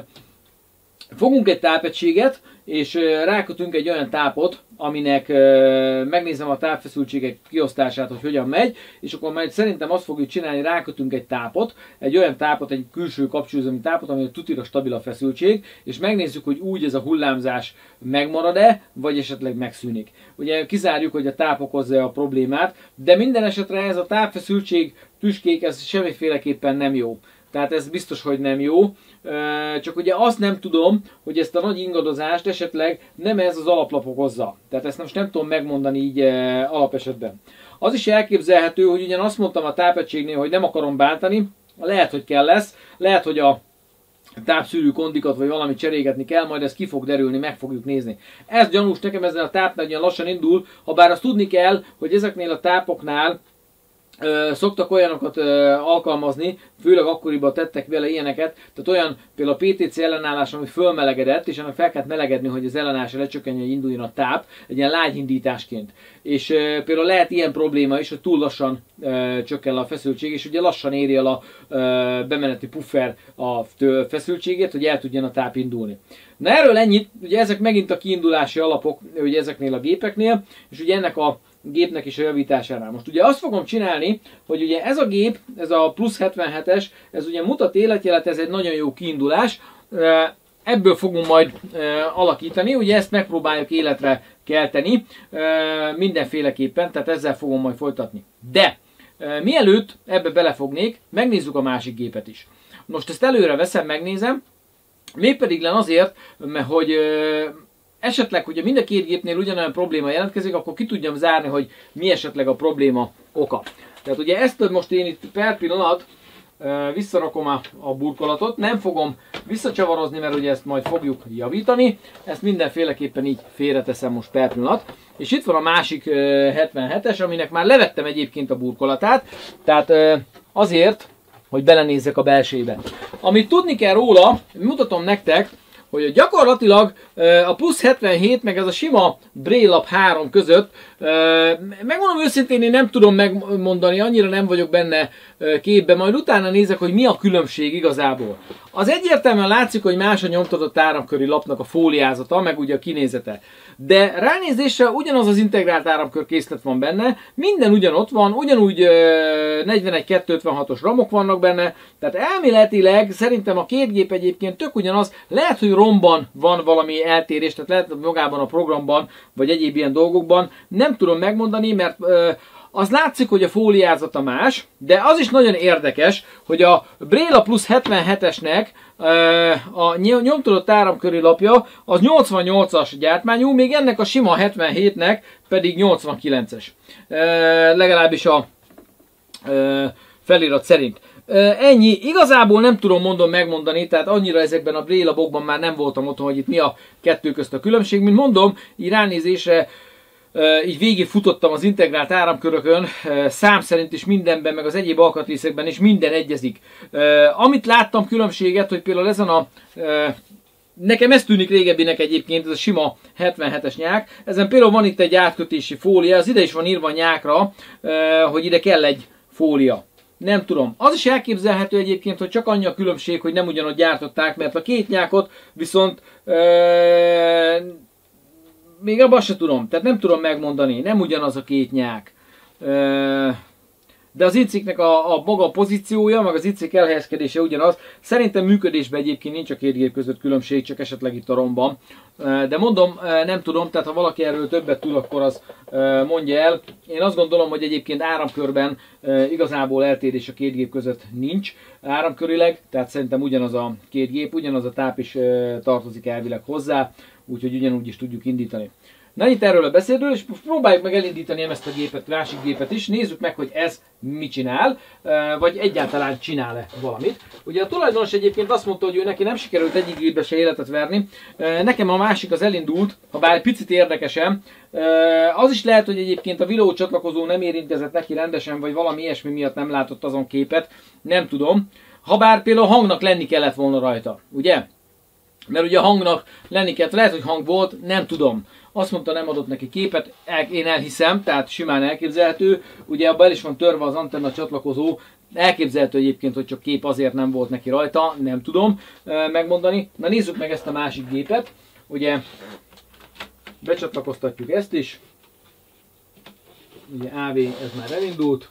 fogunk egy tápegységet, és rákötünk egy olyan tápot, aminek megnézem a tápfeszültségek kiosztását, hogy hogyan megy, és akkor majd szerintem azt fogjuk csinálni, rákötünk egy tápot, egy olyan tápot, egy külső kapcsolózói tápot, ami tutira stabil a feszültség, és megnézzük, hogy úgy ez a hullámzás megmarad-e, vagy esetleg megszűnik. Ugye kizárjuk, hogy a táp okozza a problémát, de minden esetre ez a tápfeszültség, tüskék, ez semmiféleképpen nem jó. Tehát ez biztos, hogy nem jó. Csak ugye azt nem tudom, hogy ezt a nagy ingadozást esetleg nem ez az alaplap okozza. Tehát ezt most nem tudom megmondani így alapesetben. Az is elképzelhető, hogy ugyan azt mondtam a tápegységnél, hogy nem akarom bántani, lehet, hogy kell lesz, lehet, hogy a tápszűrő kondikat vagy valamit cserégetni kell, majd ez ki fog derülni, meg fogjuk nézni. Ez gyanús nekem, ezzel a tápnál ugyan lassan indul, ha bár azt tudni kell, hogy ezeknél a tápoknál Ö, szoktak olyanokat ö, alkalmazni, főleg akkoriban tettek vele ilyeneket, tehát olyan például a pé té cé ellenállás, ami fölmelegedett, és annak fel kellett melegedni, hogy az ellenállása lecsökkenjen, hogy induljon a táp, egy ilyen lágyindításként. És ö, például lehet ilyen probléma is, hogy túl lassan ö, csökken a feszültség, és ugye lassan éri el a ö, bemeneti puffer a feszültségét, hogy el tudjon a táp indulni. Na erről ennyit, ugye ezek megint a kiindulási alapok ugye ezeknél a gépeknél, és ugye ennek a gépnek is a javításánál. Most ugye azt fogom csinálni, hogy ugye ez a gép, ez a plusz hetvenhetes, ez ugye mutat életjelet, ez egy nagyon jó kiindulás, ebből fogunk majd alakítani, ugye ezt megpróbáljuk életre kelteni mindenféleképpen, tehát ezzel fogom majd folytatni. De mielőtt ebbe belefognék, megnézzük a másik gépet is. Most ezt előre veszem, megnézem, mégpedig len azért, mert hogy esetleg, hogyha mind a két gépnél ugyanolyan probléma jelentkezik, akkor ki tudjam zárni, hogy mi esetleg a probléma oka. Tehát ugye ezt most én itt per pillanat visszarakom a, a burkolatot, nem fogom visszacsavarozni, mert ugye ezt majd fogjuk javítani, ezt mindenféleképpen így félreteszem most per pillanat. És itt van a másik hetvenhetes, aminek már levettem egyébként a burkolatát, tehát azért, hogy belenézzek a belsébe. Amit tudni kell róla, mutatom nektek, hogy gyakorlatilag a plusz hetvenhét meg ez a sima Braille három között, megmondom őszintén, én nem tudom megmondani, annyira nem vagyok benne képben, majd utána nézek, hogy mi a különbség igazából. Az egyértelműen látszik, hogy más a nyomtatott áramköri lapnak a fóliázata, meg ugye a kinézete. De ránézésre ugyanaz az integrált áramkör készlet van benne, minden ugyanott van, ugyanúgy negyvenegy kétszázötvenhatos ramok vannak benne, tehát elméletileg szerintem a két gép egyébként tök ugyanaz, lehet, hogy romban van valami eltérés, tehát lehet magában a programban, vagy egyéb ilyen dolgokban, nem tudom megmondani, mert az látszik, hogy a fóliázata más, de az is nagyon érdekes, hogy a Braille plusz hetvenhetesnek a nyomtatott áramköri lapja az nyolcvannyolcas gyártmányú, még ennek a sima hetvenhétnek pedig nyolcvankilences. Legalábbis a felirat szerint. Ennyi. Igazából nem tudom mondom megmondani, tehát annyira ezekben a Braille labokban már nem voltam otthon, hogy itt mi a kettő közt a különbség. Mint mondom, így ránézésre így végig futottam az integrált áramkörökön, szám szerint is mindenben, meg az egyéb alkatrészekben is minden egyezik. Amit láttam különbséget, hogy például ezen a... Nekem ez tűnik régebbinek egyébként, ez a sima hetvenhetes nyák. Ezen például van itt egy átkötési fólia, az ide is van írva a nyákra, hogy ide kell egy fólia. Nem tudom. Az is elképzelhető egyébként, hogy csak annyi a különbség, hogy nem ugyanott gyártották, mert a két nyákot viszont... Még abban se tudom, tehát nem tudom megmondani, nem ugyanaz a két nyák. De az inciknek a, a maga pozíciója, meg az incik elhelyezkedése ugyanaz. Szerintem működésben egyébként nincs a két gép között különbség, csak esetleg itt a romban. De mondom, nem tudom, tehát ha valaki erről többet tud, akkor az mondja el. Én azt gondolom, hogy egyébként áramkörben igazából eltérés a két gép között nincs áramkörileg, tehát szerintem ugyanaz a két gép, ugyanaz a táp is tartozik elvileg hozzá, úgyhogy ugyanúgy is tudjuk indítani. Na itt erről a beszédről, és próbáljuk meg elindítani ezt a gépet, másik gépet is, nézzük meg, hogy ez mit csinál, vagy egyáltalán csinál-e valamit. Ugye a tulajdonos egyébként azt mondta, hogy ő neki nem sikerült egyik gépbe se életet verni, nekem a másik az elindult, ha bár egy picit érdekesen. Az is lehet, hogy egyébként a videó csatlakozó nem érintkezett neki rendesen, vagy valami ilyesmi miatt nem látott azon képet, nem tudom. Habár például hangnak lenni kellett volna rajta, ugye? Mert ugye a hangnak lenni kellett, lehet, hogy hang volt, nem tudom. Azt mondta, nem adott neki képet, én elhiszem, tehát simán elképzelhető. Ugye abban el is van törve az antenna csatlakozó, elképzelhető egyébként, hogy csak kép azért nem volt neki rajta, nem tudom megmondani. Na nézzük meg ezt a másik gépet. Ugye becsatlakoztatjuk ezt is. Ugye á vé, ez már elindult.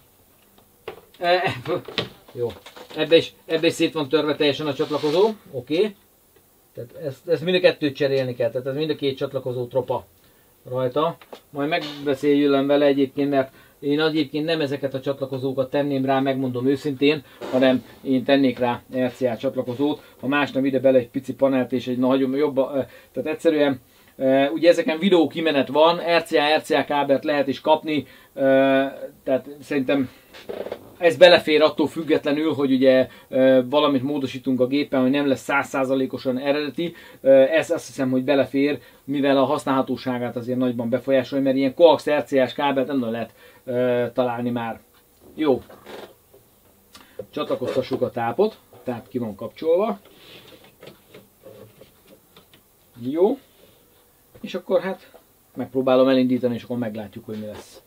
E, jó, ebbe is, ebbe is szét van törve teljesen a csatlakozó, oké. Okay. Tehát ezt, ezt mind a kettőt cserélni kell, tehát ez mind a két csatlakozó tropa rajta. Majd megbeszéljük vele egyébként, mert én egyébként nem ezeket a csatlakozókat tenném rá, megmondom őszintén, hanem én tennék rá er cé á csatlakozót. Ha másnap ide bele egy pici panelt és egy nagyon jobb, tehát egyszerűen ugye ezeken videó kimenet van, er cé á er cé á kábelt lehet is kapni, tehát szerintem ez belefér attól függetlenül, hogy ugye valamit módosítunk a gépen, hogy nem lesz száz százalékosan eredeti. Ez azt hiszem, hogy belefér, mivel a használhatóságát azért nagyban befolyásolja, mert ilyen coax er cé á-s kábelt nem lehet találni már. Jó. Csatlakoztassuk a tápot. A táp ki van kapcsolva. Jó. És akkor hát megpróbálom elindítani, és akkor meglátjuk, hogy mi lesz.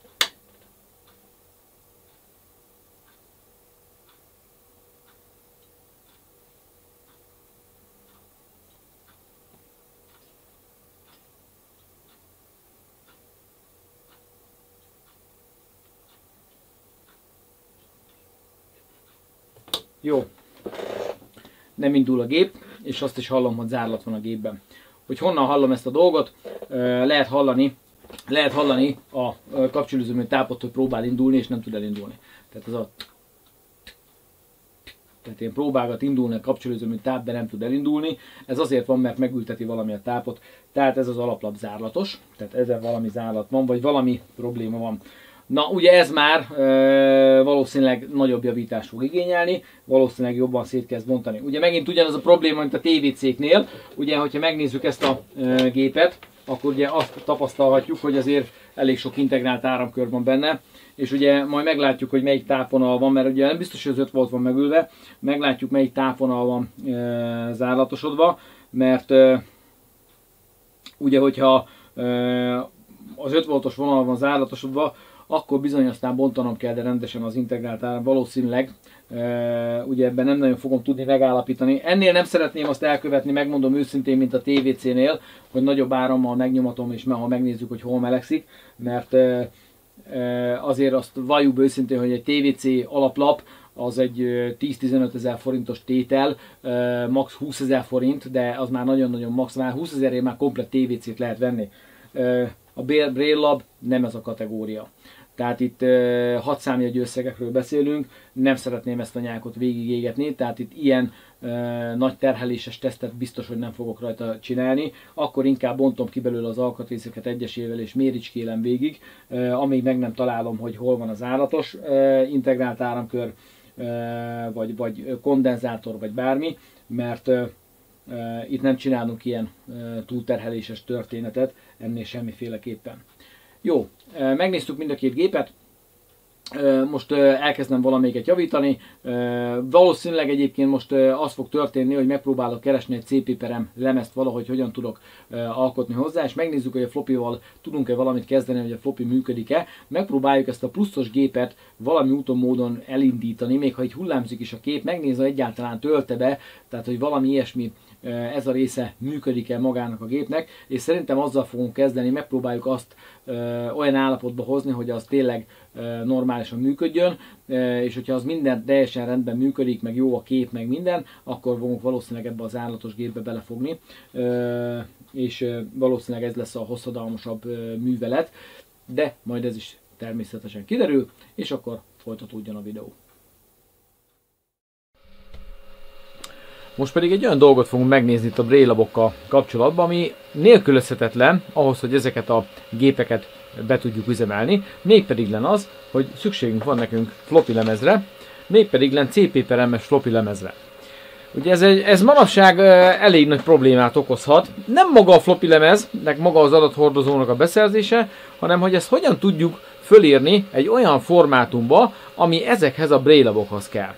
Jó, nem indul a gép, és azt is hallom, hogy zárlat van a gépben. Hogy honnan hallom ezt a dolgot, lehet hallani, lehet hallani a kapcsolózómű tápot, hogy próbál indulni, és nem tud elindulni. Tehát ez a... Tehát én próbálgat indulni a kapcsolózómű táp, de nem tud elindulni. Ez azért van, mert megülteti valami a tápot. Tehát ez az alaplap zárlatos, tehát ezzel valami zárlat van, vagy valami probléma van. Na, ugye ez már e, valószínűleg nagyobb javítást fog igényelni, valószínűleg jobban szét kezd bontani. Ugye megint ugyanaz a probléma, mint a té vé céknél, ugye, hogyha megnézzük ezt a e, gépet, akkor ugye azt tapasztalhatjuk, hogy azért elég sok integrált áramkör van benne, és ugye majd meglátjuk, hogy melyik tápvonal van, mert ugye nem biztos, hogy az öt volt van megülve, meglátjuk, melyik tápvonal van e, zárlatosodva. mert uh, ugye, hogyha uh, az öt voltos vonal van zárlatosodva, akkor bizony aztán bontanom kell, de rendesen az integrált áram valószínűleg. Uh, ugye ebben nem nagyon fogom tudni megállapítani. Ennél nem szeretném azt elkövetni, megmondom őszintén, mint a té vé cé-nél, hogy nagyobb árammal megnyomatom, és ha megnézzük, hogy hol melegszik, mert uh, uh, azért azt valljuk be őszintén, hogy egy té vé cé alaplap az egy tíz-tizenöt ezer forintos tétel, uh, max. húszezer forint, de az már nagyon-nagyon max, már húszezerért már komplet té vé cét lehet venni. Uh, a Braille Lab nem ez a kategória. Tehát itt uh, hat számjegyű összegekről beszélünk, nem szeretném ezt a nyákot végigégetni, tehát itt ilyen uh, nagy terheléses tesztet biztos, hogy nem fogok rajta csinálni, akkor inkább bontom ki belőle az alkatrészeket egyesével és méricskélem végig, uh, amíg meg nem találom, hogy hol van az állatos uh, integrált áramkör, uh, vagy, vagy kondenzátor, vagy bármi, mert uh, uh, itt nem csinálunk ilyen uh, túlterheléses történetet, ennél semmiféleképpen. Jó, megnéztük mind a két gépet, most elkezdem valamelyiket javítani. Valószínűleg egyébként most az fog történni, hogy megpróbálok keresni egy cé pé per em lemezt valahogy, hogyan tudok alkotni hozzá, és megnézzük, hogy a floppyval tudunk-e valamit kezdeni, hogy a floppy működik-e. Megpróbáljuk ezt a pluszos gépet valami úton módon elindítani, még ha így hullámzik is a kép, megnézve egyáltalán tölte be, tehát hogy valami ilyesmi, ez a része működik-e magának a gépnek, és szerintem azzal fogunk kezdeni, megpróbáljuk azt ö, olyan állapotba hozni, hogy az tényleg ö, normálisan működjön, ö, és hogyha az minden teljesen rendben működik, meg jó a kép, meg minden, akkor fogunk valószínűleg ebbe az állatos gépbe belefogni, ö, és ö, valószínűleg ez lesz a hosszadalmasabb ö, művelet, de majd ez is természetesen kiderül, és akkor folytatódjon a videó. Most pedig egy olyan dolgot fogunk megnézni itt a Braille Labokkal kapcsolatban, ami nélkülözhetetlen ahhoz, hogy ezeket a gépeket be tudjuk üzemelni, mégpedig len az, hogy szükségünk van nekünk floppy lemezre, mégpedig len cé pé per em-es floppy lemezre. Ugye ez, egy, ez manapság elég nagy problémát okozhat, nem maga a floppy lemez, meg maga az adathordozónak a beszerzése, hanem hogy ezt hogyan tudjuk fölírni egy olyan formátumba, ami ezekhez a Braille Labokhoz kell.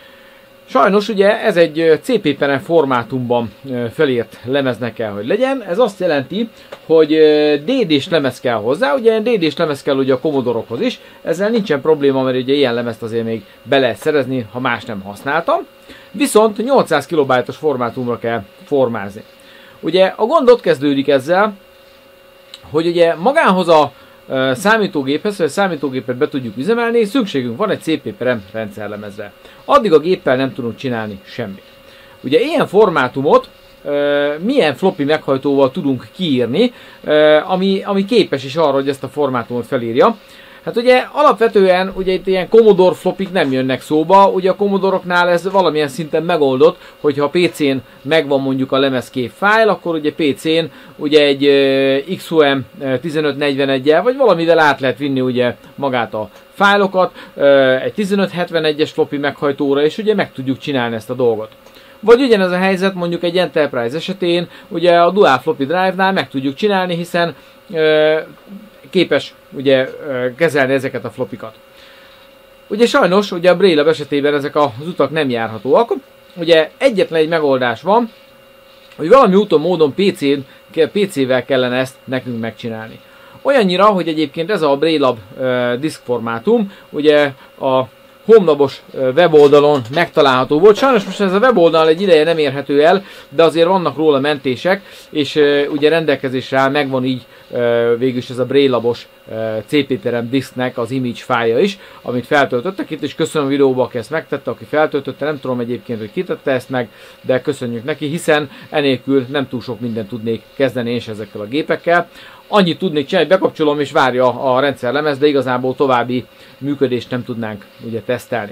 Sajnos ugye ez egy cé pé per em formátumban felírt lemeznek kell, hogy legyen. Ez azt jelenti, hogy dé dés lemez kell hozzá, ugye dé dés lemez kell ugye a Commodore-okhoz is. Ezzel nincsen probléma, mert ugye ilyen lemezt azért még be lehet szerezni, ha más nem használtam. Viszont nyolcszáz kilobájtos formátumra kell formázni. Ugye a gond ott kezdődik ezzel, hogy ugye magához a számítógéphez, hogy a számítógépet be tudjuk üzemelni, szükségünk van egy cé pé per em rendszerlemezre. Addig a géppel nem tudunk csinálni semmit. Ugye ilyen formátumot e, milyen floppy meghajtóval tudunk kiírni, e, ami, ami képes is arra, hogy ezt a formátumot felírja. Hát ugye alapvetően ugye itt ilyen Commodore floppik nem jönnek szóba, ugye a Commodore-oknál ez valamilyen szinten megoldott, hogyha a pé cén megvan mondjuk a lemezkép fájl, akkor ugye pé cén ugye egy e, iksz o em tizenöt negyvenegyel vagy valamivel át lehet vinni ugye magát a fájlokat e, egy tizenöt hetvenegyes floppy meghajtóra, és ugye meg tudjuk csinálni ezt a dolgot. Vagy ugyanez a helyzet mondjuk egy Enterprise esetén, ugye a Dual Floppy Drive-nál meg tudjuk csinálni, hiszen e, képes ugye kezelni ezeket a floppikat. Ugye sajnos ugye a Braille Lab esetében ezek az utak nem járhatóak. Ugye egyetlen egy megoldás van, hogy valami úton módon pé cén, pé cével kellene ezt nekünk megcsinálni. Olyannyira, hogy egyébként ez a Braille Lab uh, disk formátum ugye a Honlabos weboldalon megtalálható volt. Sajnos most ez a weboldal egy ideje nem érhető el, de azért vannak róla mentések, és uh, ugye rendelkezésre áll, megvan így uh, végülis ez a Braille Labos uh, cé pé per em disknek az image fájlja is, amit feltöltöttek itt, és köszönöm a videóba, aki ezt megtette, aki feltöltötte, nem tudom egyébként, hogy kitette ezt meg, de köszönjük neki, hiszen enélkül nem túl sok mindent tudnék kezdeni én is ezekkel a gépekkel. Annyit tudnék csinálni, hogy bekapcsolom és várja a rendszerlemez, de igazából további működést nem tudnánk ugye tesztelni.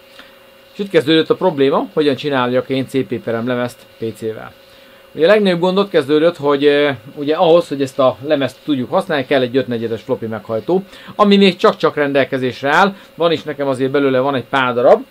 És itt kezdődött a probléma, hogyan csináljak én cé pé per em lemezt pé cével. Ugye a legnagyobb gond ott kezdődött, hogy e, ugye ahhoz, hogy ezt a lemezt tudjuk használni, kell egy öt negyvedes floppy meghajtó, ami még csak-csak rendelkezésre áll. Van is nekem azért belőle, van egy pár darab.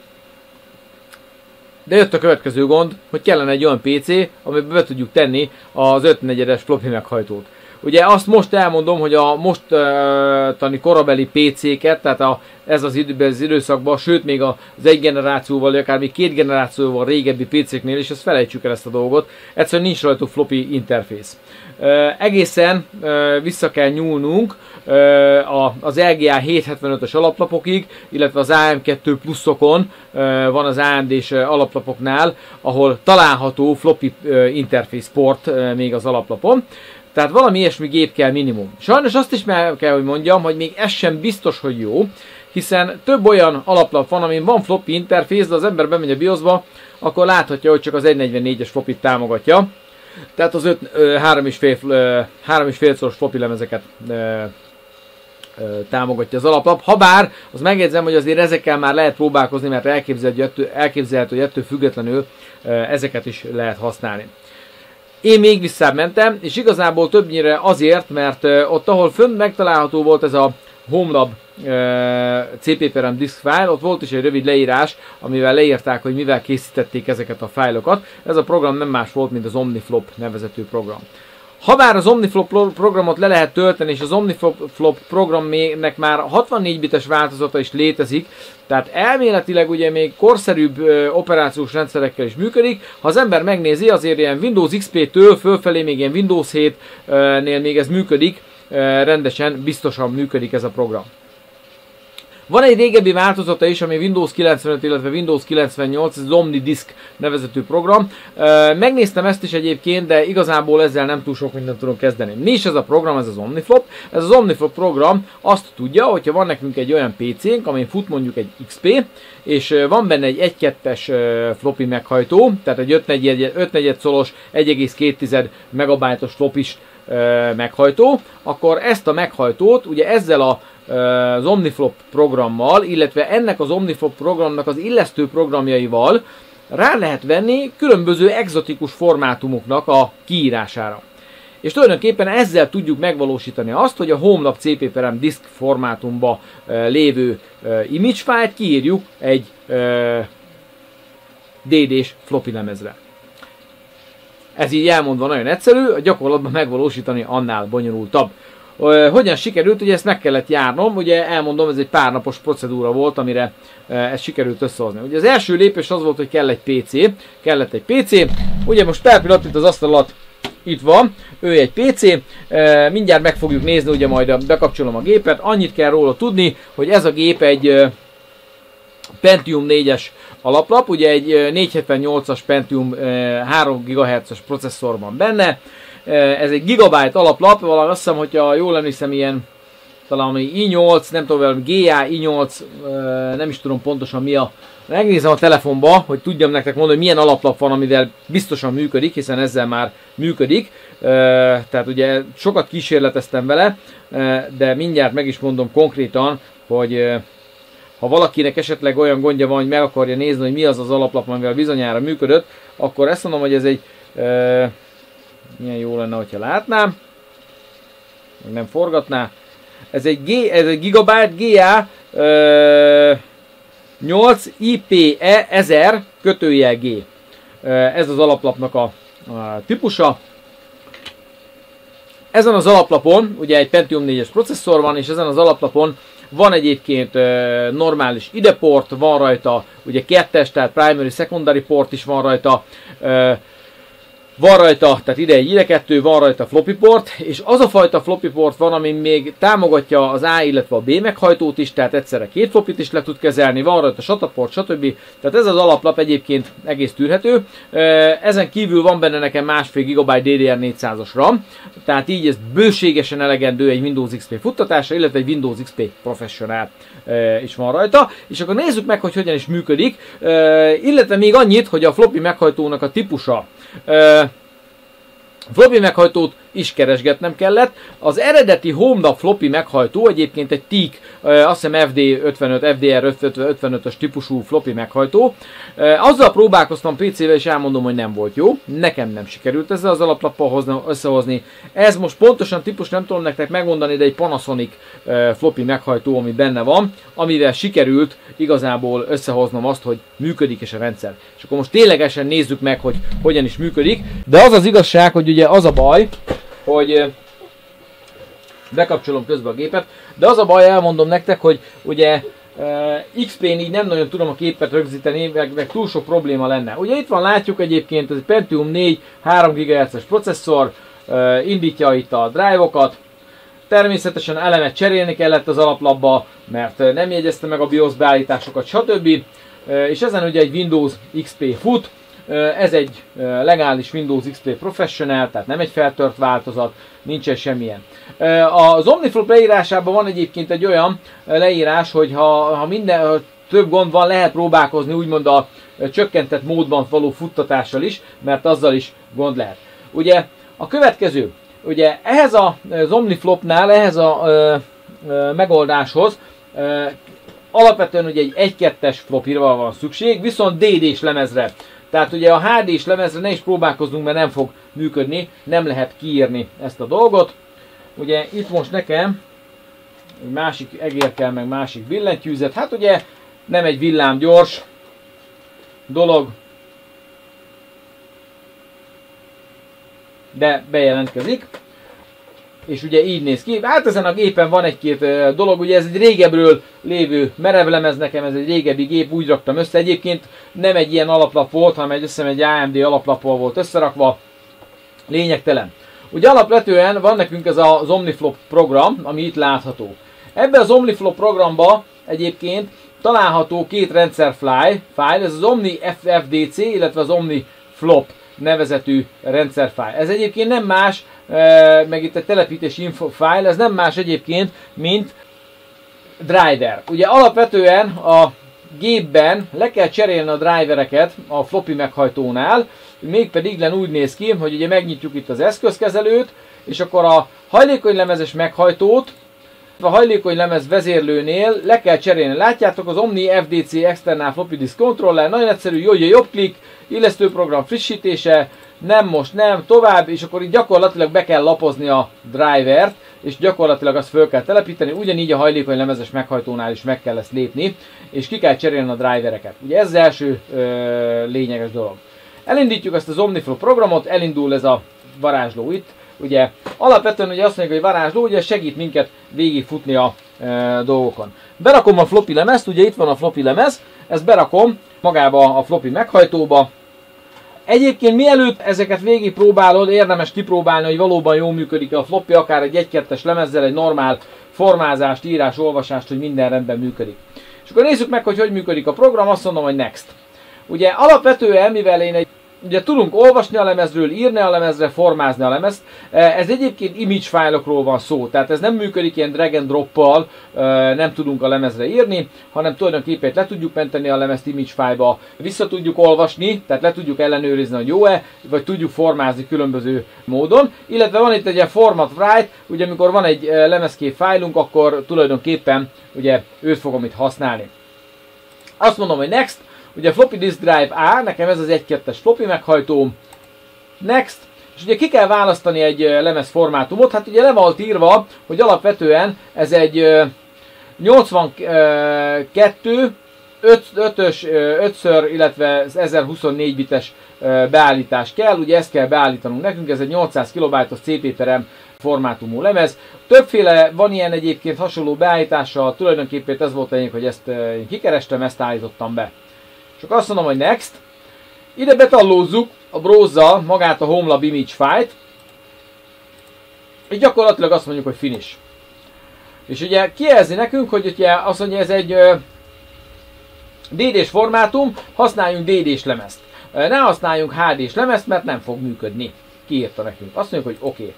De jött a következő gond, hogy kellene egy olyan pé cé, amiben be tudjuk tenni az öt negyvedes floppy meghajtót. Ugye azt most elmondom, hogy a mostani korabeli pé céket, tehát a, ez az, időben, az időszakban, sőt még az egy generációval, vagy akár még két generációval régebbi pé céknél is, ezt felejtsük el ezt a dolgot, egyszerűen nincs rajtuk floppy interfész. Uh, egészen uh, vissza kell nyúlnunk uh, a, az el gé á hétszázhetvenötös alaplapokig, illetve az á em kettő pluszokon uh, van az á em dés uh, alaplapoknál, ahol található floppy uh, interfész port uh, még az alaplapon. Tehát valami ilyesmi gép kell minimum. Sajnos azt is meg kell, hogy mondjam, hogy még ez sem biztos, hogy jó, hiszen több olyan alaplap van, amin van floppy interfész, de az ember bemegy a BIOS-ba, akkor láthatja, hogy csak az száznegyvennégyes floppyt támogatja. Tehát az három és fél szoros floppy lemezeket ö, ö, támogatja az alaplap. Habár, az megjegyzem, hogy azért ezekkel már lehet próbálkozni, mert elképzelhető, elképzelhető, hogy ettől függetlenül ö, ezeket is lehet használni. Én még visszább mentem, és igazából többnyire azért, mert ö, ott, ahol fönn megtalálható volt ez a HomeLab cé pé pé RAM disk file, ott volt is egy rövid leírás, amivel leírták, hogy mivel készítették ezeket a fájlokat. Ez a program nem más volt, mint az OmniFlop nevezetű program. Habár az OmniFlop programot le lehet tölteni, és az OmniFlop programnek már hatvannégy bites változata is létezik, tehát elméletileg ugye még korszerűbb ö, operációs rendszerekkel is működik. Ha az ember megnézi, azért ilyen Windows iksz pé-től fölfelé még ilyen Windows hétnél még ez működik, ö, rendesen, biztosan működik ez a program. Van egy régebbi változata is, ami Windows kilencvenöt, illetve Windows kilencvennyolc, ez az OmniDisk nevezetű program. Megnéztem ezt is egyébként, de igazából ezzel nem túl sok mindent tudom kezdeni. Mi is ez a program, ez az OmniFlop? Ez az OmniFlop program azt tudja, hogyha van nekünk egy olyan pé cénk, amin fut mondjuk egy iksz pé, és van benne egy egy kettes floppy meghajtó, tehát egy öt negyed szoros egy egész két megabájtos floppis meghajtó, akkor ezt a meghajtót ugye ezzel a az OmniFlop programmal, illetve ennek az OmniFlop programnak az illesztő programjaival rá lehet venni különböző egzotikus formátumoknak a kiírására. És tulajdonképpen ezzel tudjuk megvalósítani azt, hogy a HomeLab cé pé pé RAM disk formátumba lévő image file-t kiírjuk egy dé dés floppy lemezre. Ez így elmondva nagyon egyszerű, a gyakorlatban megvalósítani annál bonyolultabb. Hogyan sikerült, ugye ezt meg kellett járnom, ugye elmondom, ez egy pár napos procedúra volt, amire ezt sikerült összehozni. Ugye az első lépés az volt, hogy kell egy pé cé, kellett egy pé cé, ugye most per pillanat itt az asztal alatt itt van, ő egy pé cé, mindjárt meg fogjuk nézni, ugye majd bekapcsolom a gépet, annyit kell róla tudni, hogy ez a gép egy Pentium négyes alaplap, ugye egy négyszázhetvennyolcas Pentium három gigahertzes processzor van benne. Ez egy gigabyte alaplap, valami azt hiszem, hogyha jól emlékszem, ilyen talán i nyolc, nem tudom, gé á i nyolc, nem is tudom pontosan mi a... Megnézem a telefonba, hogy tudjam nektek mondani, hogy milyen alaplap van, amivel biztosan működik, hiszen ezzel már működik. Tehát ugye sokat kísérleteztem vele, de mindjárt meg is mondom konkrétan, hogy ha valakinek esetleg olyan gondja van, hogy meg akarja nézni, hogy mi az az alaplap, amivel bizonyára működött, akkor ezt mondom, hogy ez egy... Milyen jó lenne, hogyha látnám. Meg nem forgatná. Ez egy, G, ez egy Gigabyte gé á nyolc i pé e ezer kötőjel G. Ez az alaplapnak a, a típusa. Ezen az alaplapon ugye egy Pentium négyes processzor van, és ezen az alaplapon van egyébként e, normális I D E port, van rajta ugye kettes, tehát primary, secondary port is van rajta. E, Van rajta, tehát ide egy ide kettő, van rajta floppy port, és az a fajta floppy port van, ami még támogatja az A, illetve a B meghajtót is, tehát egyszerre két floppyt is le tud kezelni, van rajta SATA port, stb. Tehát ez az alaplap egyébként egész tűrhető. Ezen kívül van benne nekem másfél gigabyte dé dé er négyszázas RAM, tehát így ez bőségesen elegendő egy Windows iksz pé futtatásra, illetve egy Windows iksz pé Professional is van rajta. És akkor nézzük meg, hogy hogyan is működik, illetve még annyit, hogy a floppy meghajtónak a típusa. Floppy meghajtót is keresgetnem kellett. Az eredeti HomeLab floppy meghajtó egyébként egy té i cé, azt hiszem F D ötvenöt, F D R ötvenötös típusú floppy meghajtó. Azzal próbálkoztam pé cével, és elmondom, hogy nem volt jó. Nekem nem sikerült ezzel az alaplappal összehozni. Ez most pontosan típus nem tudom nektek megmondani, de egy Panasonic floppy meghajtó, ami benne van, amivel sikerült igazából összehoznom azt, hogy működik is a rendszer. És akkor most ténylegesen nézzük meg, hogy hogyan is működik. De az az igazság, hogy ugye az a baj, hogy bekapcsolom közben a gépet, de az a baj, elmondom nektek, hogy ugye iksz pén így nem nagyon tudom a képet rögzíteni, meg, meg túl sok probléma lenne. Ugye itt van, látjuk egyébként, ez egy Pentium négy három gigahertzes processzor, indítja itt a drive-okat. Természetesen elemet cserélni kellett az alaplapba, mert nem jegyezte meg a BIOS beállításokat, stb. És ezen ugye egy Windows iksz pé fut. Ez egy legális Windows iksz pé Professional, tehát nem egy feltört változat, nincsen semmilyen. Az Omniflop leírásában van egyébként egy olyan leírás, hogy ha, ha minden ha több gond van, lehet próbálkozni úgymond a csökkentett módban való futtatással is, mert azzal is gond lehet. Ugye a következő, ugye ehhez az Omniflopnál, ehhez a ö, ö, megoldáshoz ö, alapvetően ugye egy egy kettes flopira van szükség, viszont dé dés lemezre. Tehát ugye a há dés lemezre ne is próbálkozzunk, mert nem fog működni, nem lehet kiírni ezt a dolgot. Ugye itt most nekem egy másik egér kell, meg másik billentyűzet. Hát ugye nem egy villámgyors dolog, de bejelentkezik. És ugye így néz ki. Hát ezen a gépen van egy-két dolog, ugye ez egy régebről lévő merevlemez, nekem ez egy régebbi gép, úgy raktam össze. Egyébként nem egy ilyen alaplap volt, hanem egy, össze egy á em dé alaplapból volt összerakva. Lényegtelen. Ugye alapvetően van nekünk ez az Omniflop program, ami itt látható. Ebben az Omniflop programba egyébként található két rendszerfile, file, ez az Omni ef ef dé cé, illetve az Omniflop nevezetű rendszerfile. Ez egyébként nem más, meg itt egy telepítési info file, ez nem más egyébként, mint driver. Ugye alapvetően a gépben le kell cserélni a drivereket a floppy meghajtónál, mégpedig len úgy néz ki, hogy ugye megnyitjuk itt az eszközkezelőt, és akkor a hajlékony lemezes meghajtót a hajlékony lemez vezérlőnél le kell cserélni. Látjátok, az Omni ef dé cé External Floppy Disk Controller, nagyon egyszerű, jó, jobb klik, illesztőprogram frissítése, nem most, nem, tovább, és akkor itt gyakorlatilag be kell lapozni a drivert, és gyakorlatilag azt föl kell telepíteni, ugyanígy a hajlékony lemezes meghajtónál is meg kell ezt lépni, és ki kell cserélni a drivereket. Ugye ez az első ö, lényeges dolog. Elindítjuk ezt az Omniflop programot, elindul ez a varázsló itt. Ugye alapvetően ugye azt mondjuk, hogy varázsló, ugye segít minket végigfutni a e, dolgokon. Berakom a floppy lemezt, ugye itt van a floppy lemez, ezt berakom magába a floppy meghajtóba. Egyébként mielőtt ezeket végig próbálod, érdemes kipróbálni, hogy valóban jól működik a floppy, akár egy egy kettes lemezzel, egy normál formázást, írás, olvasást, hogy minden rendben működik. És akkor nézzük meg, hogy hogy működik a program, azt mondom, hogy next. Ugye alapvetően, mivel én egy Ugye tudunk olvasni a lemezről, írni a lemezre, formázni a lemezt. Ez egyébként image fájlokról van szó, tehát ez nem működik ilyen drag and droppal, nem tudunk a lemezre írni, hanem tulajdonképpen le tudjuk menteni a lemezt image fájlba, vissza tudjuk olvasni, tehát le tudjuk ellenőrizni, hogy jó-e, vagy tudjuk formázni különböző módon. Illetve van itt egy ilyen format write, ugye amikor van egy lemezkép fájlunk, akkor tulajdonképpen ugye őt fogom itt használni. Azt mondom, hogy next. Ugye floppy disk drive A, nekem ez az egy kettes floppy meghajtóm. Next. És ugye ki kell választani egy lemez formátumot. Hát ugye le volt írva, hogy alapvetően ez egy nyolcvankettő, ötös, ötször, illetve ezerhuszonnégy bites beállítás kell. Ugye ezt kell beállítanunk nekünk, ez egy nyolcszáz kilobájtos cé pé per em formátumú lemez. Többféle van ilyen egyébként hasonló beállítással, tulajdonképpen ez volt lényeg, hogy ezt én kikerestem, ezt állítottam be. És akkor azt mondom, hogy next. Ide betallózzuk a browser magát a HomeLab image file-t. És gyakorlatilag azt mondjuk, hogy finish. És ugye kijelzi nekünk, hogy ugye azt mondja, ez egy dé dés formátum, használjunk dé dés lemezt. Ne használjunk há dés lemezt, mert nem fog működni. Kiírta nekünk. Azt mondjuk, hogy oké. Okay.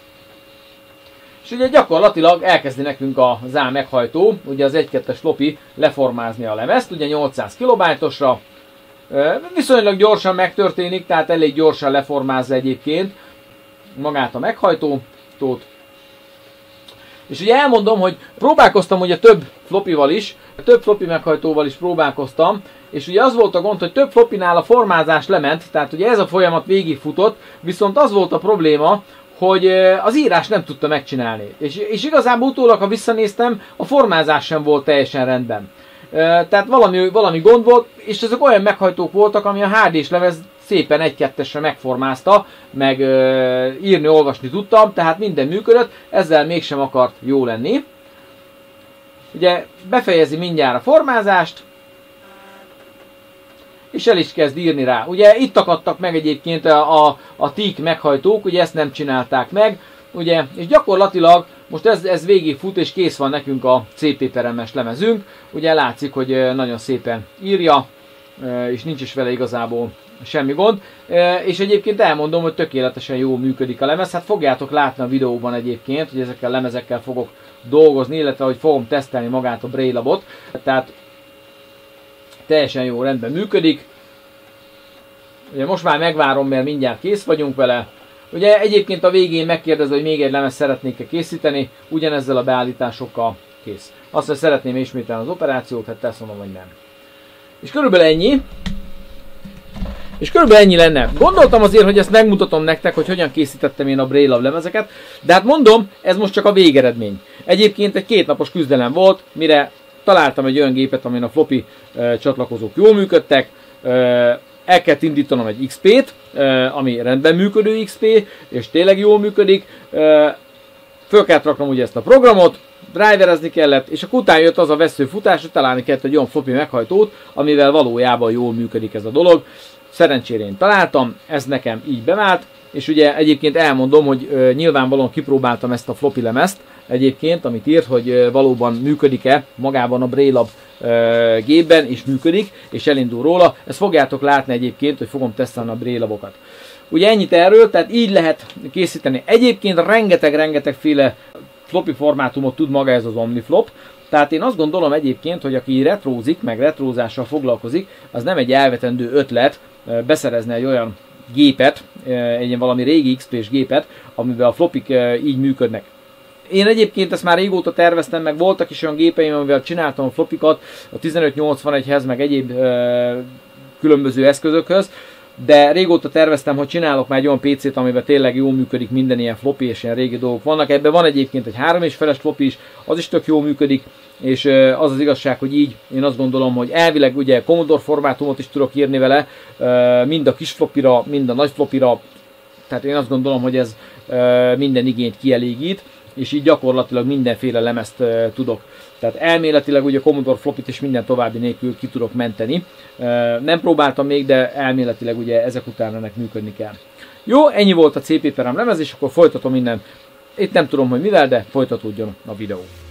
És ugye gyakorlatilag elkezdi nekünk az A meghajtó, ugye az egy kettes floppy leformázni a lemezt, ugye nyolcszáz kilobájtosra. Viszonylag gyorsan megtörténik, tehát elég gyorsan leformázza egyébként magát a meghajtót. És ugye elmondom, hogy próbálkoztam ugye több floppyval is, több floppy meghajtóval is próbálkoztam, és ugye az volt a gond, hogy több floppynál a formázás lement, tehát ugye ez a folyamat végigfutott, viszont az volt a probléma, hogy az írás nem tudta megcsinálni. És, és igazából utólag, ha visszanéztem, a formázás sem volt teljesen rendben. Tehát valami, valami gond volt, és ezek olyan meghajtók voltak, ami a há dés lemez szépen egy-kettesre megformázta, meg ö, írni, olvasni tudtam, tehát minden működött, ezzel mégsem akart jó lenni. Ugye befejezi mindjárt a formázást, és el is kezd írni rá. Ugye itt akadtak meg egyébként a, a, a tík meghajtók, ugye ezt nem csinálták meg, ugye, és gyakorlatilag most ez, ez végig fut, és kész van nekünk a cé pé peremes lemezünk. Ugye látszik, hogy nagyon szépen írja, és nincs is vele igazából semmi gond. És egyébként elmondom, hogy tökéletesen jól működik a lemez. Hát fogjátok látni a videóban egyébként, hogy ezekkel a lemezekkel fogok dolgozni, illetve hogy fogom tesztelni magát a Braille Labot. Tehát teljesen jó, rendben működik. Ugye most már megvárom, mert mindjárt kész vagyunk vele. Ugye egyébként a végén megkérdez, hogy még egy lemez szeretnék-e készíteni, ugyanezzel a beállításokkal kész. Azt, hogy szeretném ismételni az operációt, hát tesz mondom, hogy nem. És körülbelül ennyi. És körülbelül ennyi lenne. Gondoltam azért, hogy ezt megmutatom nektek, hogy hogyan készítettem én a Braille Lab lemezeket, de hát mondom, ez most csak a végeredmény. Egyébként egy kétnapos küzdelem volt, mire találtam egy olyan gépet, amin a floppy uh, csatlakozók jól működtek, uh, el kellett indítanom egy iksz pét, uh, ami rendben működő iksz pé, és tényleg jól működik, uh, föl kellett raknom ugye ezt a programot, driverezni kellett, és akkor utána jött az a veszőfutás, hogy találni kellett egy olyan floppy meghajtót, amivel valójában jól működik ez a dolog. Szerencsére én találtam, ez nekem így bevált, és ugye egyébként elmondom, hogy uh, nyilvánvalóan kipróbáltam ezt a floppy lemezt, egyébként, amit írt, hogy uh, valóban működik-e magában a Braille Lab uh, gépben, és működik, és elindul róla. Ezt fogjátok látni egyébként, hogy fogom tesztelni a Braille Labokat. Ugye ennyit erről, tehát így lehet készíteni. Egyébként rengeteg-rengeteg féle floppy formátumot tud maga ez az OmniFlop. Tehát én azt gondolom egyébként, hogy aki retrózik, meg retrózással foglalkozik, az nem egy elvetendő ötlet beszerezni egy olyan gépet, egy valami régi iksz pés gépet, amivel a flopik így működnek. Én egyébként ezt már régóta terveztem, meg voltak is olyan gépeim, amivel csináltam a flopikat a tizenöt nyolcvanegyhez, meg egyéb különböző eszközökhöz, de régóta terveztem, hogy csinálok már egy olyan pé cét, amivel tényleg jól működik minden ilyen floppy és ilyen régi dolgok vannak. Ebben van egyébként egy három és feles floppy is, az is tök jól működik, és az az igazság, hogy így én azt gondolom, hogy elvileg ugye Commodore formátumot is tudok írni vele, mind a kis floppyra, mind a nagy floppyra, tehát én azt gondolom, hogy ez minden igényt kielégít, és így gyakorlatilag mindenféle lemezt tudok. Tehát elméletileg ugye a Commodore floppyt is minden további nélkül ki tudok menteni. Nem próbáltam még, de elméletileg ugye ezek után ennek működni kell. Jó, ennyi volt a cé pé perem lemez, és akkor folytatom innen. Itt nem tudom, hogy mivel, de folytatódjon a videó.